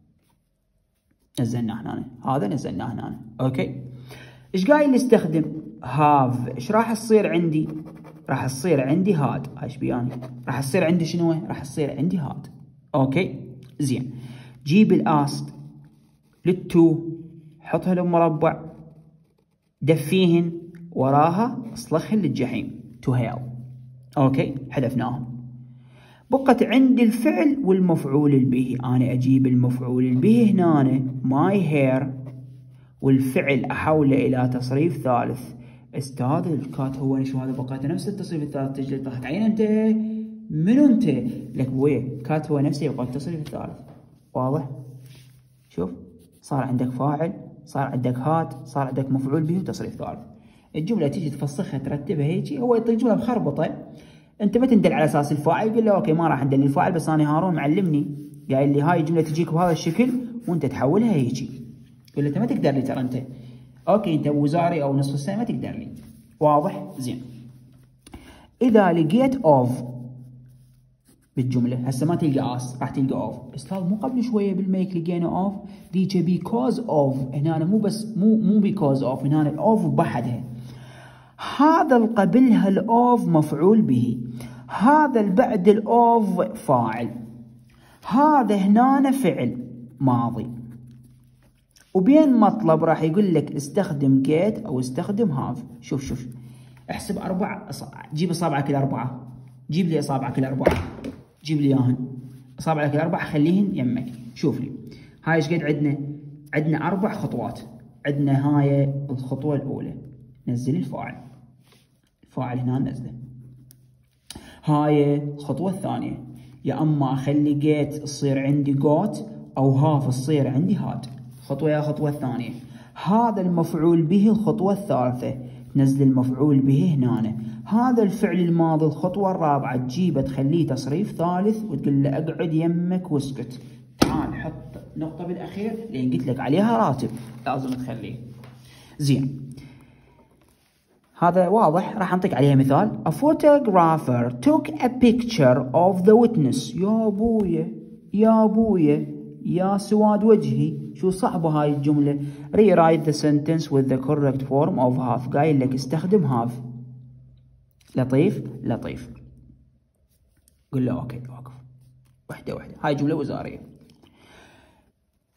نزلناه هنا، هذا نزلناه هنا. اوكي، ايش قايل نستخدم؟ هاف. ايش راح تصير عندي؟ راح تصير عندي هاد. ايش بياني؟ راح تصير عندي شنو؟ راح تصير عندي هاد. اوكي، زين. جيب الاست للتو، حطها للمربع، دفيهن، وراها اصلخهن للجحيم. تو هيل. اوكي، حذفناهم. بقت عندي الفعل والمفعول به. أنا أجيب المفعول به هنا my hair، والفعل أحوله إلى تصريف ثالث. استاذ الكات هو شو هذا؟ بقيت نفس التصريف الثالث. تجي طاحت عين أنت؟ منو أنت؟ لك بويه كات هو نفسه يبقى التصريف الثالث. واضح؟ شوف، صار عندك فاعل، صار عندك هات، صار عندك مفعول به وتصريف ثالث. الجملة تيجي تفسخها ترتبها هيجي. هو يعطيك جملة مخربطة، انت ما تندل على اساس الفاعل. قل له اوكي ما راح ندل الفاعل، بس انا هارون معلمني قايل لي هاي الجمله تجيك بهذا الشكل وانت تحولها هيجي. قل له انت ما تقدر لي، ترى انت اوكي انت وزاري او نصف السنه ما تقدر لي. واضح؟ زين. اذا لقيت اوف بالجمله، هسه ما تلقى اس، راح تلقى اوف. استاذ مو قبل شويه بالميك لقينا اوف؟ ذيك بيكوز اوف. هنا مو بس مو بيكوز اوف، هنا الاوف بحدها. هذا اللي قبلها الاوف مفعول به، هذا اللي بعد الاوف فاعل، هذا هنا فعل ماضي، وبين مطلب راح يقول لك استخدم get او استخدم have. شوف احسب 4. جيب اصابعك الاربعه، جيب لي اصابعك الاربعه، جيب لي اياهن اصابعك الاربعه، خليهن يمك. شوف لي هاي ايش قد عندنا؟ عندنا 4 خطوات. عندنا هاي الخطوه الاولى، نزل الفاعل، الفاعل هنا نزله. هاي الخطوه الثانيه، يا اما اخلي جيت تصير عندي جوت، او هاف تصير عندي هاد. خطوه يا خطوه الثانيه. هذا المفعول به الخطوه الثالثه، تنزل المفعول به هنا. هذا الفعل الماضي الخطوه الرابعه، تجيبه تخليه تصريف ثالث وتقول له اقعد يمك واسكت. تعال حط نقطه بالاخير لان قلت لك عليها راتب لازم تخليه. زين، هذا واضح. راح نعطيك عليها مثال. A photographer took a picture of the witness. يا ابويا يا ابويا يا سواد وجهي، شو صعبة هاي الجملة. Rewrite the sentence with the correct form of have. قايل لك استخدم have. لطيف لطيف. قل له اوكي، واقف واحدة واحدة. هاي جملة وزارية.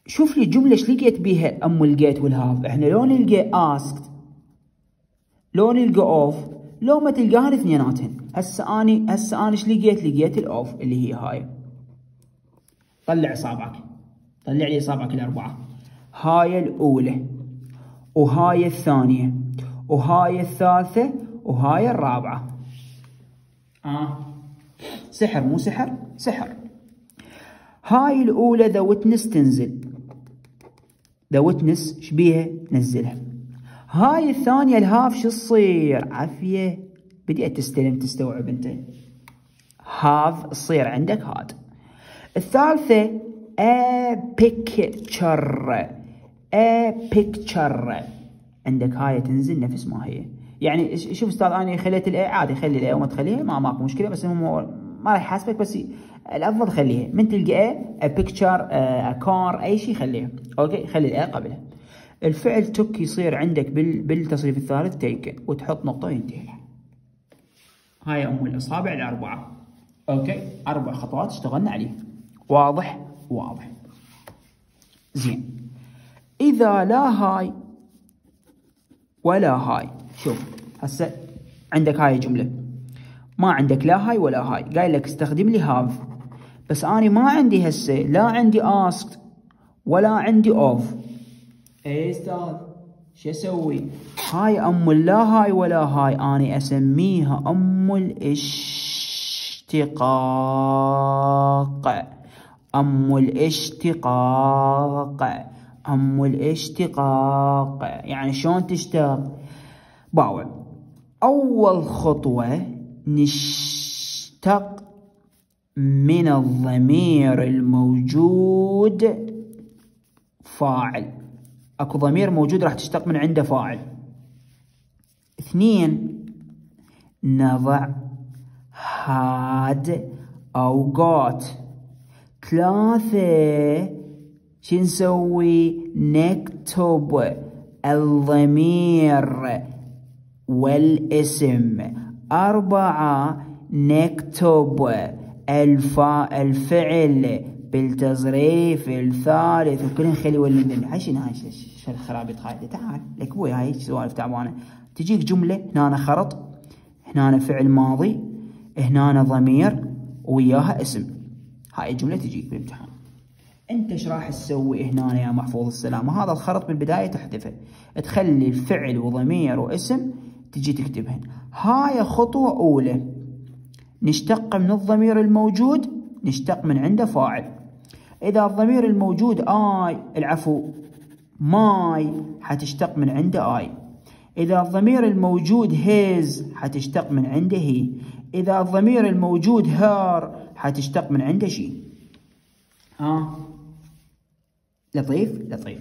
شوف لي الجملة ايش لقيت بيها ام الجيت والهاف. احنا لو نلقى asked، لو نلقى اوف، لو ما تلقاهن اثنيناتهن. هسه اني ايش لقيت؟ لقيت الاوف اللي هي هاي. طلع اصابعك، طلع لي اصابعك الاربعة. هاي الاولى، وهاي الثانية، وهاي الثالثة، وهاي الرابعة. سحر مو سحر؟ سحر. هاي الأولى ذا ويتنس تنزل، ذا ويتنس شبيها؟ نزلها. هاي الثانية الهاف شو تصير؟ عافية، بديت تستلم تستوعب انت. هاف تصير عندك هاد. الثالثة a picture، a picture عندك هاي تنزل نفس ما هي. يعني شوف استاذ انا خليت الاي عادي، خلي الاي وما تخليها ماكو مشكله، بس ما راح يحاسبك، بس الافضل خليها. من تلقى a picture a car اي شيء خليها. اوكي خلي الاي قبلها. الفعل توك يصير عندك بالتصريف الثالث تيكن، وتحط نقطه وينتهي. هاي ام الاصابع الاربعه. اوكي 4 خطوات اشتغلنا عليه. واضح؟ واضح. زين. اذا لا هاي ولا هاي، شوف هسه عندك هاي الجملة، ما عندك لا هاي ولا هاي، قايل لك استخدم لي هاف، بس أنا ما عندي هسه لا عندي asked ولا عندي of. اي استاذ شو اسوي؟ هاي ام لا هاي ولا هاي أنا اسميها ام الاشتقاق. ام الاشتقاق، ام الاشتقاق. يعني شلون تشتاق؟ باول اول خطوة نشتق من الضمير الموجود فاعل. اكو ضمير موجود راح تشتق من عنده فاعل. 2 نضع had او got. 3 شو نسوي؟ نكتب الضمير والاسم. 4 نكتب الفعل بالتصريف الثالث. وكلنا نخلي ولدنا. هاي شنو هاي الخرابيط هاي؟ تعال لك ابوي هاي سوالف تعبانه. تجيك جمله هنا خرط، هنا فعل ماضي، هنا ضمير وياها اسم. هاي الجمله تجيك بالامتحان. انت ايش راح تسوي هنا يا محفوظ السلامه؟ هذا الخرط بالبدايه تحذفه، تخلي الفعل وضمير واسم تجي تكتبهن. هاي خطوه اولى، نشتق من الضمير الموجود، نشتق من عنده فاعل. اذا الضمير الموجود ماي حتشتق من عنده اي. اذا الضمير الموجود هيز حتشتق من عنده هي. اذا الضمير الموجود هار حتشتق من عنده شي. لطيف لطيف.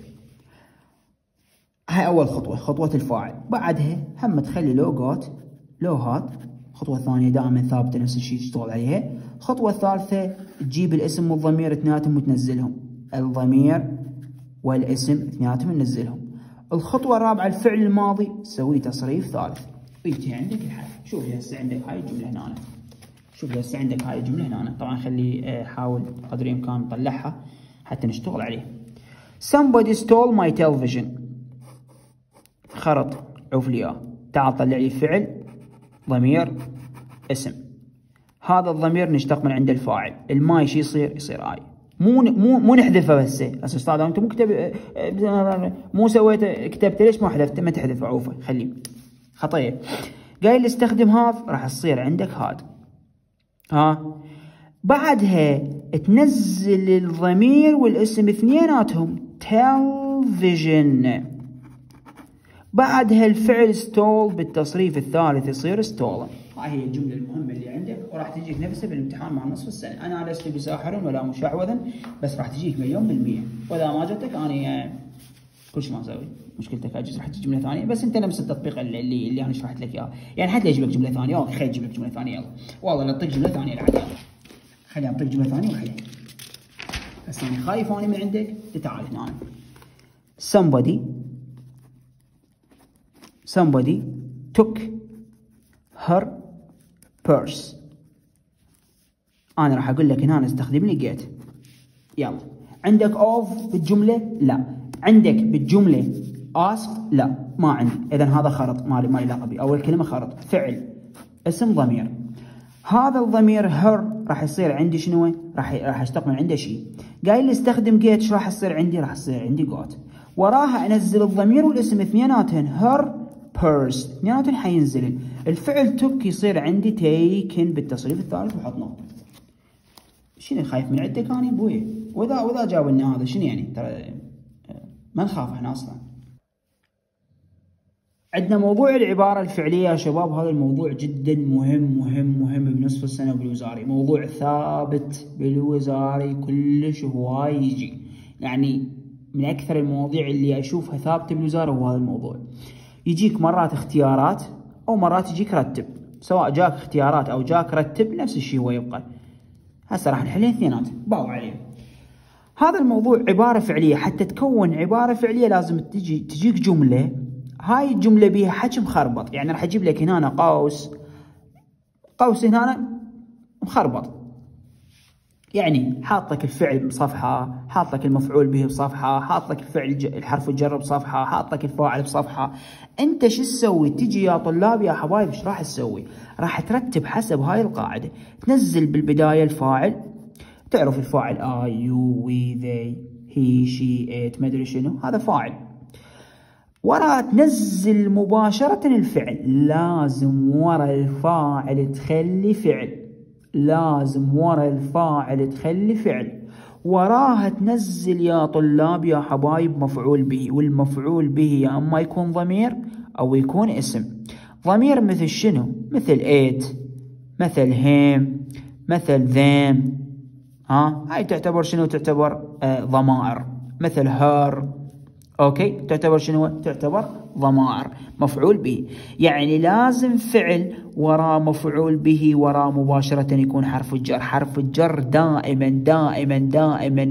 هاي اول خطوه، خطوه الفاعل. بعدها هم تخلي لو جوت لو هات. الخطوه الثانيه دائما ثابته نفس الشيء تشتغل عليها. الخطوه الثالثه تجيب الاسم والضمير اثنيناتهم وتنزلهم. الضمير والاسم اثنيناتهم ننزلهم. الخطوه الرابعه الفعل الماضي تسوي تصريف ثالث ويجي عندك الحل. شوف هسه عندك هاي الجمله هنا، شوف هسه عندك هاي الجمله هنا. طبعا خلي حاول قدر الامكان نطلعها حتى نشتغل عليه. Somebody stole my television. خرط عوف لي اياه. تعال طلع لي فعل ضمير اسم. هذا الضمير نشتق من عند الفاعل. الماي شو يصير؟ يصير اي. مو نحذفه هسه استاذ انت مو كتب مو سويت كتبت ليش ما حذفته؟ ما تحذفه عوفه خليه خطيه. قايل استخدم هاف راح تصير عندك هاد. بعدها تنزل الضمير والاسم اثنيناتهم television. بعدها الفعل stole بالتصريف الثالث يصير stolen. هاي هي الجملة المهمة اللي عندك وراح تجيك نفسها بالامتحان مع نصف السنة. أنا لست بساحر ولا مشعوذا، بس راح تجيك 100%. وإذا ما جتك أنا كل شيء ما أسوي، مشكلتك أجلس راح تجي جملة ثانية. بس أنت نفس التطبيق اللي أنا شرحت لك إياه، يعني حتى يجيب لك جملة ثانية. أوكي خلي يجيب لك جملة ثانية. يلا والله نعطيك جملة ثانية العادي. خلي أعطيك جملة ثانية وخلي. بس أنا خايف أنا من عندك تتعال هنا. Somebody took her purse. أنا راح أقول لك هنا استخدم لي get. يلا عندك of بالجملة؟ لا. عندك بالجملة ask؟ لا ما عندي. إذا هذا خرط ما لي علاقة به. أول كلمة خرط، فعل اسم ضمير. هذا الضمير her راح يصير عندي شنو؟ راح يستقبل عنده شيء. قايل لي استخدم get، ايش راح يصير عندي؟ راح يصير عندي got. وراها انزل الضمير والاسم اثنيناتهن her purse، اثنيناتهن حينزلن. الفعل took يصير عندي taken بالتصريف الثالث وحط نقطة. شنو خايف من عندك انا ابوي؟ واذا جاوب لنا هذا شنو يعني؟ ترى ما نخاف احنا اصلا. عندنا موضوع العبارة الفعلية يا شباب، هذا الموضوع جدا مهم بنصف السنة بالوزاري، موضوع ثابت بالوزاري كلش هواي يجي، يعني من أكثر المواضيع اللي أشوفها ثابتة بالوزارة هو هذا الموضوع. يجيك مرات اختيارات أو مرات يجيك رتب، سواء جاك اختيارات أو جاك رتب نفس الشيء هو يبقى. هسه راح نحل اثنينات باو عليهم. هذا الموضوع عبارة فعلية، حتى تكون عبارة فعلية لازم تجيك جملة، هاي الجملة بيها حكي مخربط، يعني راح اجيب لك هنا قوس هنا مخربط، يعني حاط لك الفعل بصفحة، حاط لك المفعول به بصفحة، حاط لك الحرف الجر بصفحة، حاط لك الفاعل بصفحة. انت شو تسوي؟ تجي يا طلاب يا حبايب ايش راح تسوي؟ راح ترتب حسب هاي القاعدة. تنزل بالبداية الفاعل، تعرف الفاعل I you we they he she it ما ادري شنو، هذا فاعل. ورا تنزل مباشرة الفعل، لازم ورا الفاعل تخلي فعل، لازم ورا الفاعل تخلي فعل. وراها تنزل يا طلاب يا حبايب مفعول به، والمفعول به يا اما يكون ضمير او يكون اسم. ضمير مثل شنو؟ مثل it، مثل him، مثل them. هاي تعتبر شنو؟ تعتبر ضمائر. مثل her، اوكي، تعتبر شنو؟ تعتبر ضمائر. مفعول به، يعني لازم فعل وراء مفعول به وراء مباشرة يكون حرف الجر. حرف الجر دائما دائما دائما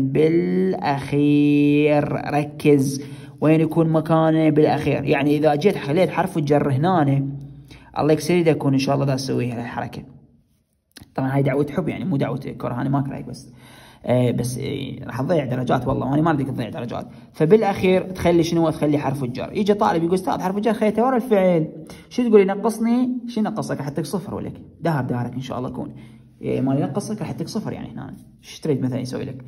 بالاخير، ركز وين يكون مكانه؟ بالاخير. يعني اذا جيت خليت حرف الجر هنا، الله يكسر يدك يكون ان شاء الله ذا تسوي هالحركة. طبعا هاي دعوة حب يعني مو دعوة كره، انا ما اكرهك بس راح تضيع درجات والله، وانا ما بدك تضيع درجات. فبالاخير تخلي شنو؟ تخلي حرف الجر. يجي طالب يقول استاذ حرف الجر خليته ورا الفعل، شو تقول؟ ينقصني؟ شو ينقصك؟ احطك صفر ولك دهرك ان شاء الله يكون ما ينقصك، احطك صفر يعني هنا. ايش تريد مثلا يسوي لك؟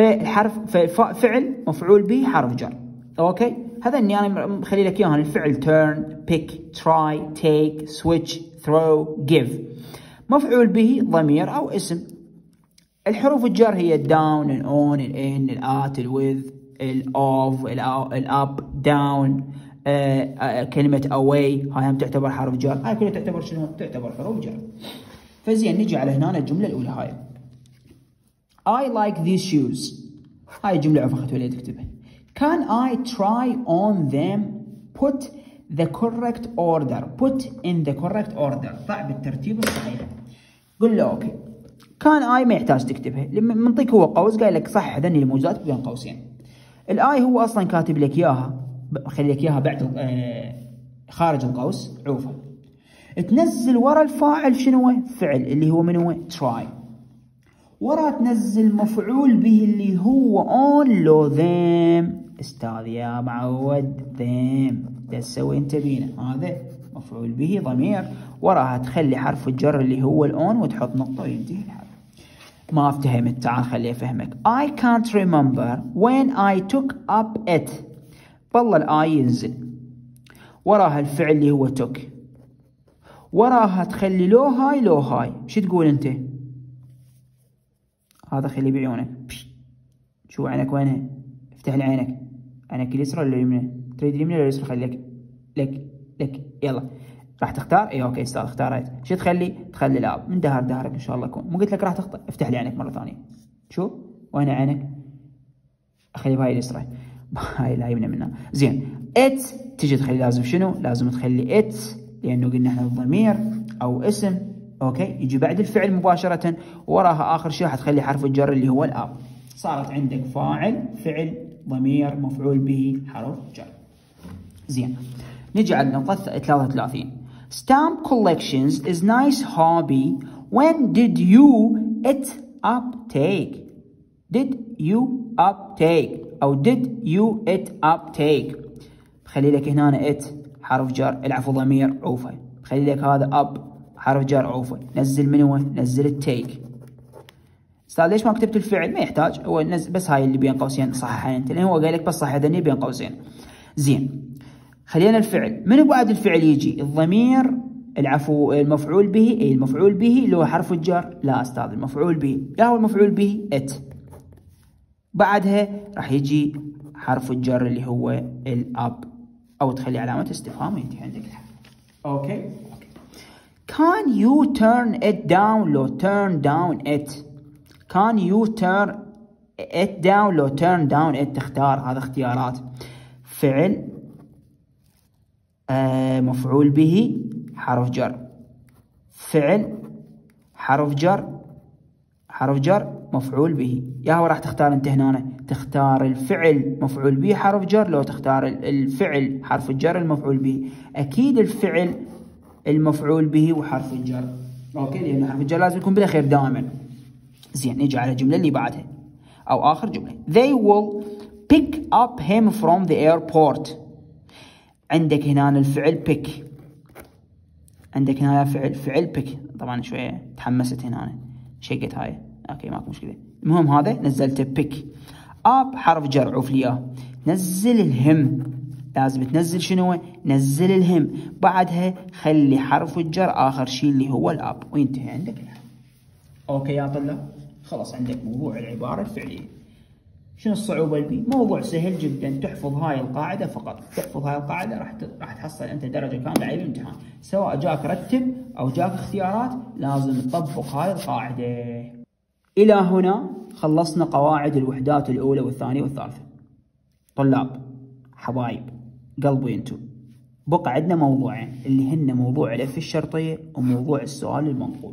فعل مفعول به حرف جر، اوكي. هذا اني انا مخلي لك اياها الفعل turn pick try take switch throw give. مفعول به ضمير او اسم. الحروف الجر هي الداون، الأون، الإن، الآت، الوذ، الأوف، الأب، داون، كلمة away هاي هم تعتبر حرف جر. هاي كلها تعتبر شنو؟ تعتبر حروف جر. فزين نجي على هنا الجملة الأولى هاي I like these shoes. هاي الجملة عفخت ولا تكتبها. Can I try on them? Put the correct order. Put in the correct order. ضع بالترتيب الصحيح. قل له أوكي. كان اي ما يحتاج تكتبها، لما منطيك هو قوس قايل لك صح هذني الموجودات بين قوسين. الاي هو اصلا كاتب لك اياها، خلي لك اياها بعد خارج القوس عوفه. تنزل ورا الفاعل شنو؟ فعل اللي هو من هو؟ تراي. ورا تنزل مفعول به اللي هو اون لو ذيم. استاذ يا معود ذيم ده تسوي انت بينا، هذا مفعول به ضمير، وراها تخلي حرف الجر اللي هو الأون وتحط نقطة وينتهي الحرف. ما افتهمت، تعال خليه أفهمك. I can't remember when I took up it. والله الآي ينزل وراها الفعل اللي هو took، وراها تخلي لو هاي. شو تقول أنت؟ هذا خليه بعيونك. شو عينك وينها؟ افتح لي عينك. عينك اليسرى ولا اليمنى؟ تريد اليمنى ولا اليسرى؟ خليك لك يلا راح تختار. اي اوكي استاذ اختاريت. شو تخلي؟ تخلي الاب من دهرك ان شاء الله يكون. مو قلت لك راح تخطئ؟ افتح لي عينك مره ثانيه. شو وين عينك؟ اخلي بهاي اليسرى، هاي لا يمنى منها. زين ات تجي تخلي لازم شنو؟ لازم تخلي ات، لانه قلنا احنا ضمير او اسم، اوكي، يجي بعد الفعل مباشره، وراها اخر شيء حتخلي حرف الجر اللي هو الاب. صارت عندك فاعل، فعل، ضمير، مفعول به، حرف جر. زين نجي على النقطة 33. Stamp collections is nice hobby. When did you it up take? did you uptake أو did you it uptake. خلي لك هنا it حرف جر، العفو ضمير عوفة، خلي لك هذا up حرف جر عوفة، نزل من هو؟ نزل التيك. استاذ ليش ما كتبت الفعل؟ ما يحتاج، هو نزل بس هاي اللي بين قوسين صححها انت، لان هو قايل لك بس صحح ذني بين قوسين. زين خلينا الفعل، من بعد الفعل يجي؟ الضمير العفو المفعول به، اي المفعول به اللي هو حرف الجر، لا استاذ المفعول به، لا هو المفعول به it، بعدها راح يجي حرف الجر اللي هو الاب، او تخلي علامة استفهام وينتهي عندك الحل. اوكي. Can you turn it down لو turn down it؟ Can you turn it down لو turn down it تختار، هذا اختيارات. فعل مفعول به حرف جر، فعل حرف جر حرف جر مفعول به، يا هو راح تختار انت هنا؟ تختار الفعل مفعول به حرف جر لو تختار الفعل حرف الجر المفعول به؟ اكيد الفعل المفعول به وحرف الجر، اوكي، لان حرف الجر لازم يكون بالاخير دائما. زين نيجي على الجمله اللي بعدها او اخر جمله. They will pick up him from the airport. عندك هنا الفعل pick، عندك هنا فعل pick، طبعا شويه تحمست هنا شقت هاي، اوكي ماكو مشكله. المهم هذا نزلته pick up حرف جر عوف لي اياه، نزل الهم، لازم تنزل شنو؟ نزل الهم، بعدها خلي حرف الجر اخر شيء اللي هو الاب، وينتهي عندك الحل. اوكي يا طلاب، خلص عندك موضوع العباره الفعليه. شنو الصعوبه اللي فيه؟ موضوع سهل جدا، تحفظ هاي القاعده فقط، تحفظ هاي القاعده راح تحصل انت درجه كامله على الامتحان، سواء جاك رتب او جاك اختيارات لازم تطبق هاي القاعده. الى هنا خلصنا قواعد الوحدات الاولى والثانيه والثالثه. طلاب حبايب قلبي انتم، بقى عندنا موضوعين اللي هن موضوع الف الشرطيه وموضوع السؤال المنقول.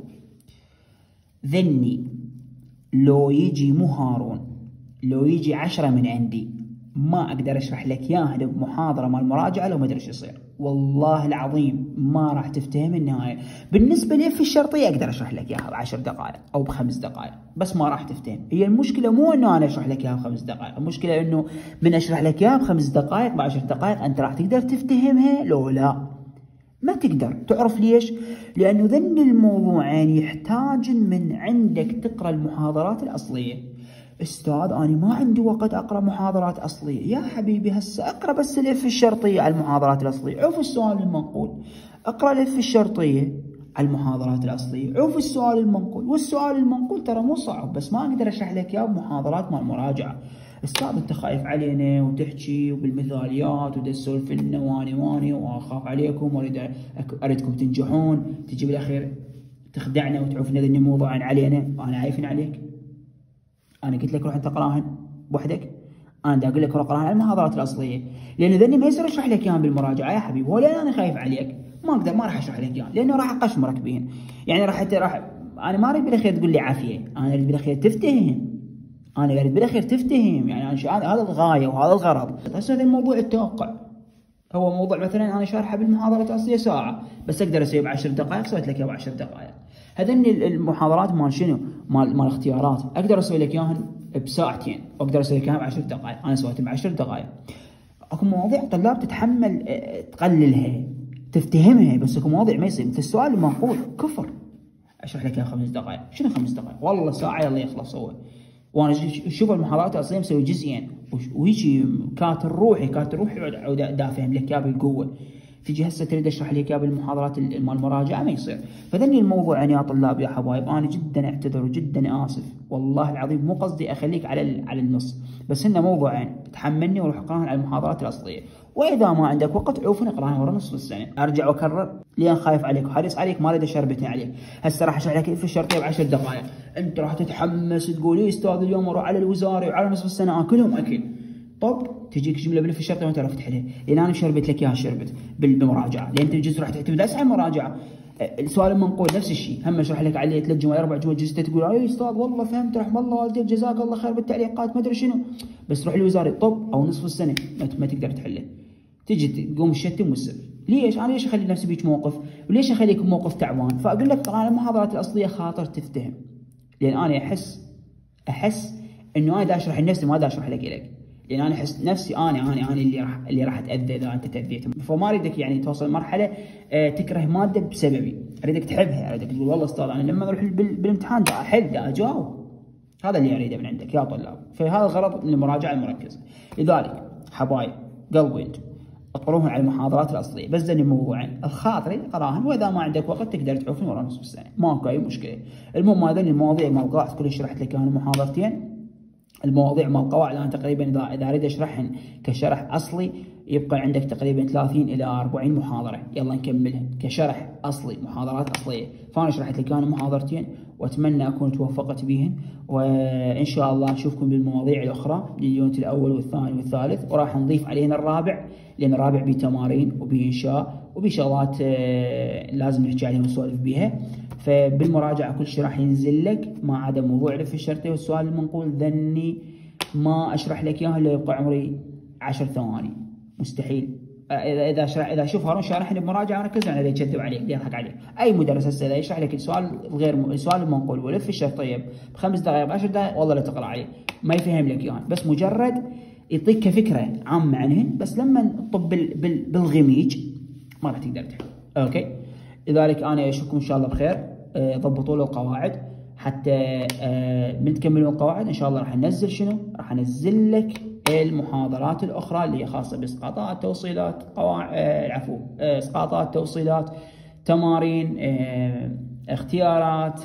ذني لو يجي مو هارون، لو يجي 10 من عندي ما اقدر اشرح لك اياه بمحاضره مال مراجعه لو ما ادري ايش يصير، والله العظيم ما راح تفتهم النهايه. بالنسبه لي في الشرطيه اقدر اشرح لك اياها ب10 دقائق او ب5 دقائق، بس ما راح تفتهم. هي المشكله مو انه انا اشرح لك اياها ب5 دقائق، المشكله انه من اشرح لك اياها ب5 دقائق ب10 دقائق انت راح تقدر تفتهمها لو لا ما تقدر. تعرف ليش؟ لانه ذن الموضوعين يحتاج من عندك تقرا المحاضرات الاصليه. استاذ انا ما عندي وقت اقرا محاضرات اصليه. يا حبيبي هسه اقرا بس الاف الشرطيه على المحاضرات الاصليه، عوف السؤال المنقول، اقرا الاف الشرطيه على المحاضرات الاصليه، عوف السؤال المنقول. والسؤال المنقول ترى مو صعب، بس ما اقدر اشرح لك اياه بمحاضرات مال مراجعه. استاذ انت خايف علينا وتحكي وبالمثاليات وتسولف لنا واني واخاف عليكم اريدكم تنجحون، تجي بالاخير تخدعنا وتعوفنا ذني موضوعين علينا. انا عايفين عليك؟ انا قلت لك روح انت اقراهن بوحدك؟ انا دا اقول لك روح اقراهن على المحاضرات الاصليه، لان ذني ما يصير اشرح لك اياهم بالمراجعه يا حبيبي، ولا انا خايف عليك ما اقدر، ما راح اشرح لك اياهم لانه راح اقشمرك بهن. يعني راح انا ما اريد بالاخير تقول لي عافيه، انا اريد بالاخير تفتهم، انا اريد بالاخير تفتهم، يعني هذا الغايه وهذا الغرض. هسه هذا الموضوع التوقع، هو موضوع مثلا انا شارحه بالمحاضرات الاصليه ساعه، بس اقدر اسويه ب10 دقائق، سويت لك اياه ب10 دقائق. هذني المحاضرات مال شنو؟ مال اختيارات، اقدر اسوي لك اياهن بساعتين، واقدر اسوي لك اياها ب10 دقائق، انا سويتهم ب10 دقائق. اكو مواضيع طلاب تتحمل تقللها تفتهمها، بس اكو مواضيع ما يصير، مثل السؤال المنقول كفر اشرح لك اياه 5 دقائق، شنو 5 دقائق؟ والله ساعه يلا يخلص هو. وانا شوف المحاضرات الاصليه مسوي جزئين، وهيجي كاتر روحي دافهم لك اياه بالقوه. تجي هسه تريد اشرح لك اياه بالمحاضرات مال المراجعه ما يصير. فذني الموضوعين يا طلاب يا حبايب، انا جدا اعتذر وجدا اسف، والله العظيم مو قصدي اخليك على النص، بس هن موضوعين تحملني وروح اقراهن على المحاضرات الاصليه، واذا ما عندك وقت عوفني اقراهن ورا نصف السنه. ارجع واكرر لان خايف عليك وحريص عليك، ما اريد اشربتني عليك. هسه راح اشرح لك في الشرطيه ب10 دقائق، انت راح تتحمس تقول لي استاذ اليوم اروح على الوزاري وعلى نصف السنه اكلهم اكل. طب تجيك جمله بالف الشرطيه وانت تعرف تحلها، لان انا شربت لك اياها شربت بالمراجعه، لان انت الجزء راح تعتمد على المراجعه. السؤال المنقول نفس الشيء، هم اشرح لك عليه 3 جمل 4 جمل، جزء تقول اي استاذ والله فهمت رحم الله والديك جزاك الله خير بالتعليقات ما ادري شنو، بس روح الوزاري طب او نصف السنه ما تقدر تحله. تجي تقوم تشتم والسب. ليش؟ انا ليش اخلي نفسي بيك موقف؟ وليش اخليك بموقف تعبان؟ فاقول لك انا المحاضرات الاصليه خاطر تفتهم، لان انا احس انه انا دا اشرح لنفسي ما دا اشرح لك، لان انا احس نفسي انا اللي راح اتاذى اذا انت تاذيت. فما اريدك يعني توصل مرحله تكره ماده بسببي، اريدك تحبها، اريدك تقول والله استاذ انا لما اروح بالامتحان دا احل دا اجاوب. هذا اللي اريده من عندك يا طلاب. فهذا الغرض من المراجعه المركزه. لذلك حبايب قلبي انتم اطروهم على المحاضرات الاصليه، بس ذني موضوعين الخاطري قراهم، واذا ما عندك وقت تقدر تعوفني ورا نصف السنه، ماكو اي مشكله. المهم هذول المواضيع مال القواعد كلها شرحت لك اياهم محاضرتين. المواضيع مال القواعد انا تقريبا اذا اريد اشرحهن كشرح اصلي يبقى عندك تقريبا 30 الى 40 محاضره، يلا نكملهن كشرح اصلي، محاضرات اصليه. فانا شرحت لك انا محاضرتين واتمنى اكون توفقت بهن، وان شاء الله نشوفكم بالمواضيع الاخرى لليونت الاول والثاني والثالث، وراح نضيف عليهن الرابع، لان الرابع بيه تمارين وبيه انشاء وبيه شغلات لازم نحكي عليها ونسولف بيها. فبالمراجعه كل شيء راح ينزل لك ما عدا موضوع الف الشرطي والسؤال المنقول، ذني ما اشرح لك اياه الا يبقى عمري 10 ثواني، مستحيل. اذا شوف هارون شارحني بمراجعه وركز انا يكذب عليك يضحك عليك. اي مدرس هسه اذا يشرح لك السؤال المنقول والف الشرطيه ب5 دقائق ب10 دقائق والله لا تقرا عليه، ما يفهم لك اياه، بس مجرد يعطيك كفكره عامه عنهن، بس لما تطب بالغميج ما راح تقدر تحل. اوكي، لذلك انا اشوفكم ان شاء الله بخير. ضبطوا له القواعد حتى من تكملون القواعد ان شاء الله راح ننزل شنو؟ راح انزل لك المحاضرات الاخرى اللي هي خاصه باسقاطات، توصيلات، اسقاطات، توصيلات، تمارين، اختيارات،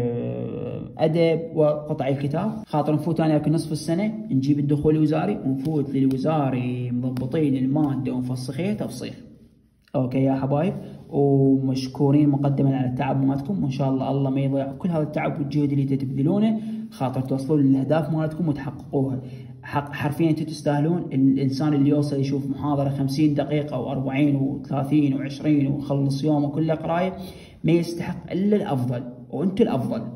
ادب، وقطع الكتاب. خاطر نفوت انا وياك نصف السنه نجيب الدخول الوزاري ونفوت للوزاري مضبطين الماده ومفسخيها تفصيل. اوكي يا حبايب، ومشكورين مقدما على التعب مالتكم، وان شاء الله ما يضيع كل هذا التعب والجهد اللي تبذلونه خاطر توصلون للاهداف مالتكم وتحققوها. حرفيا انتم تستاهلون. الانسان اللي يوصل يشوف محاضره 50 دقيقه و40 و30 و20 ويخلص يومه كله قرايه ما يستحق الا الافضل، وانتم الافضل.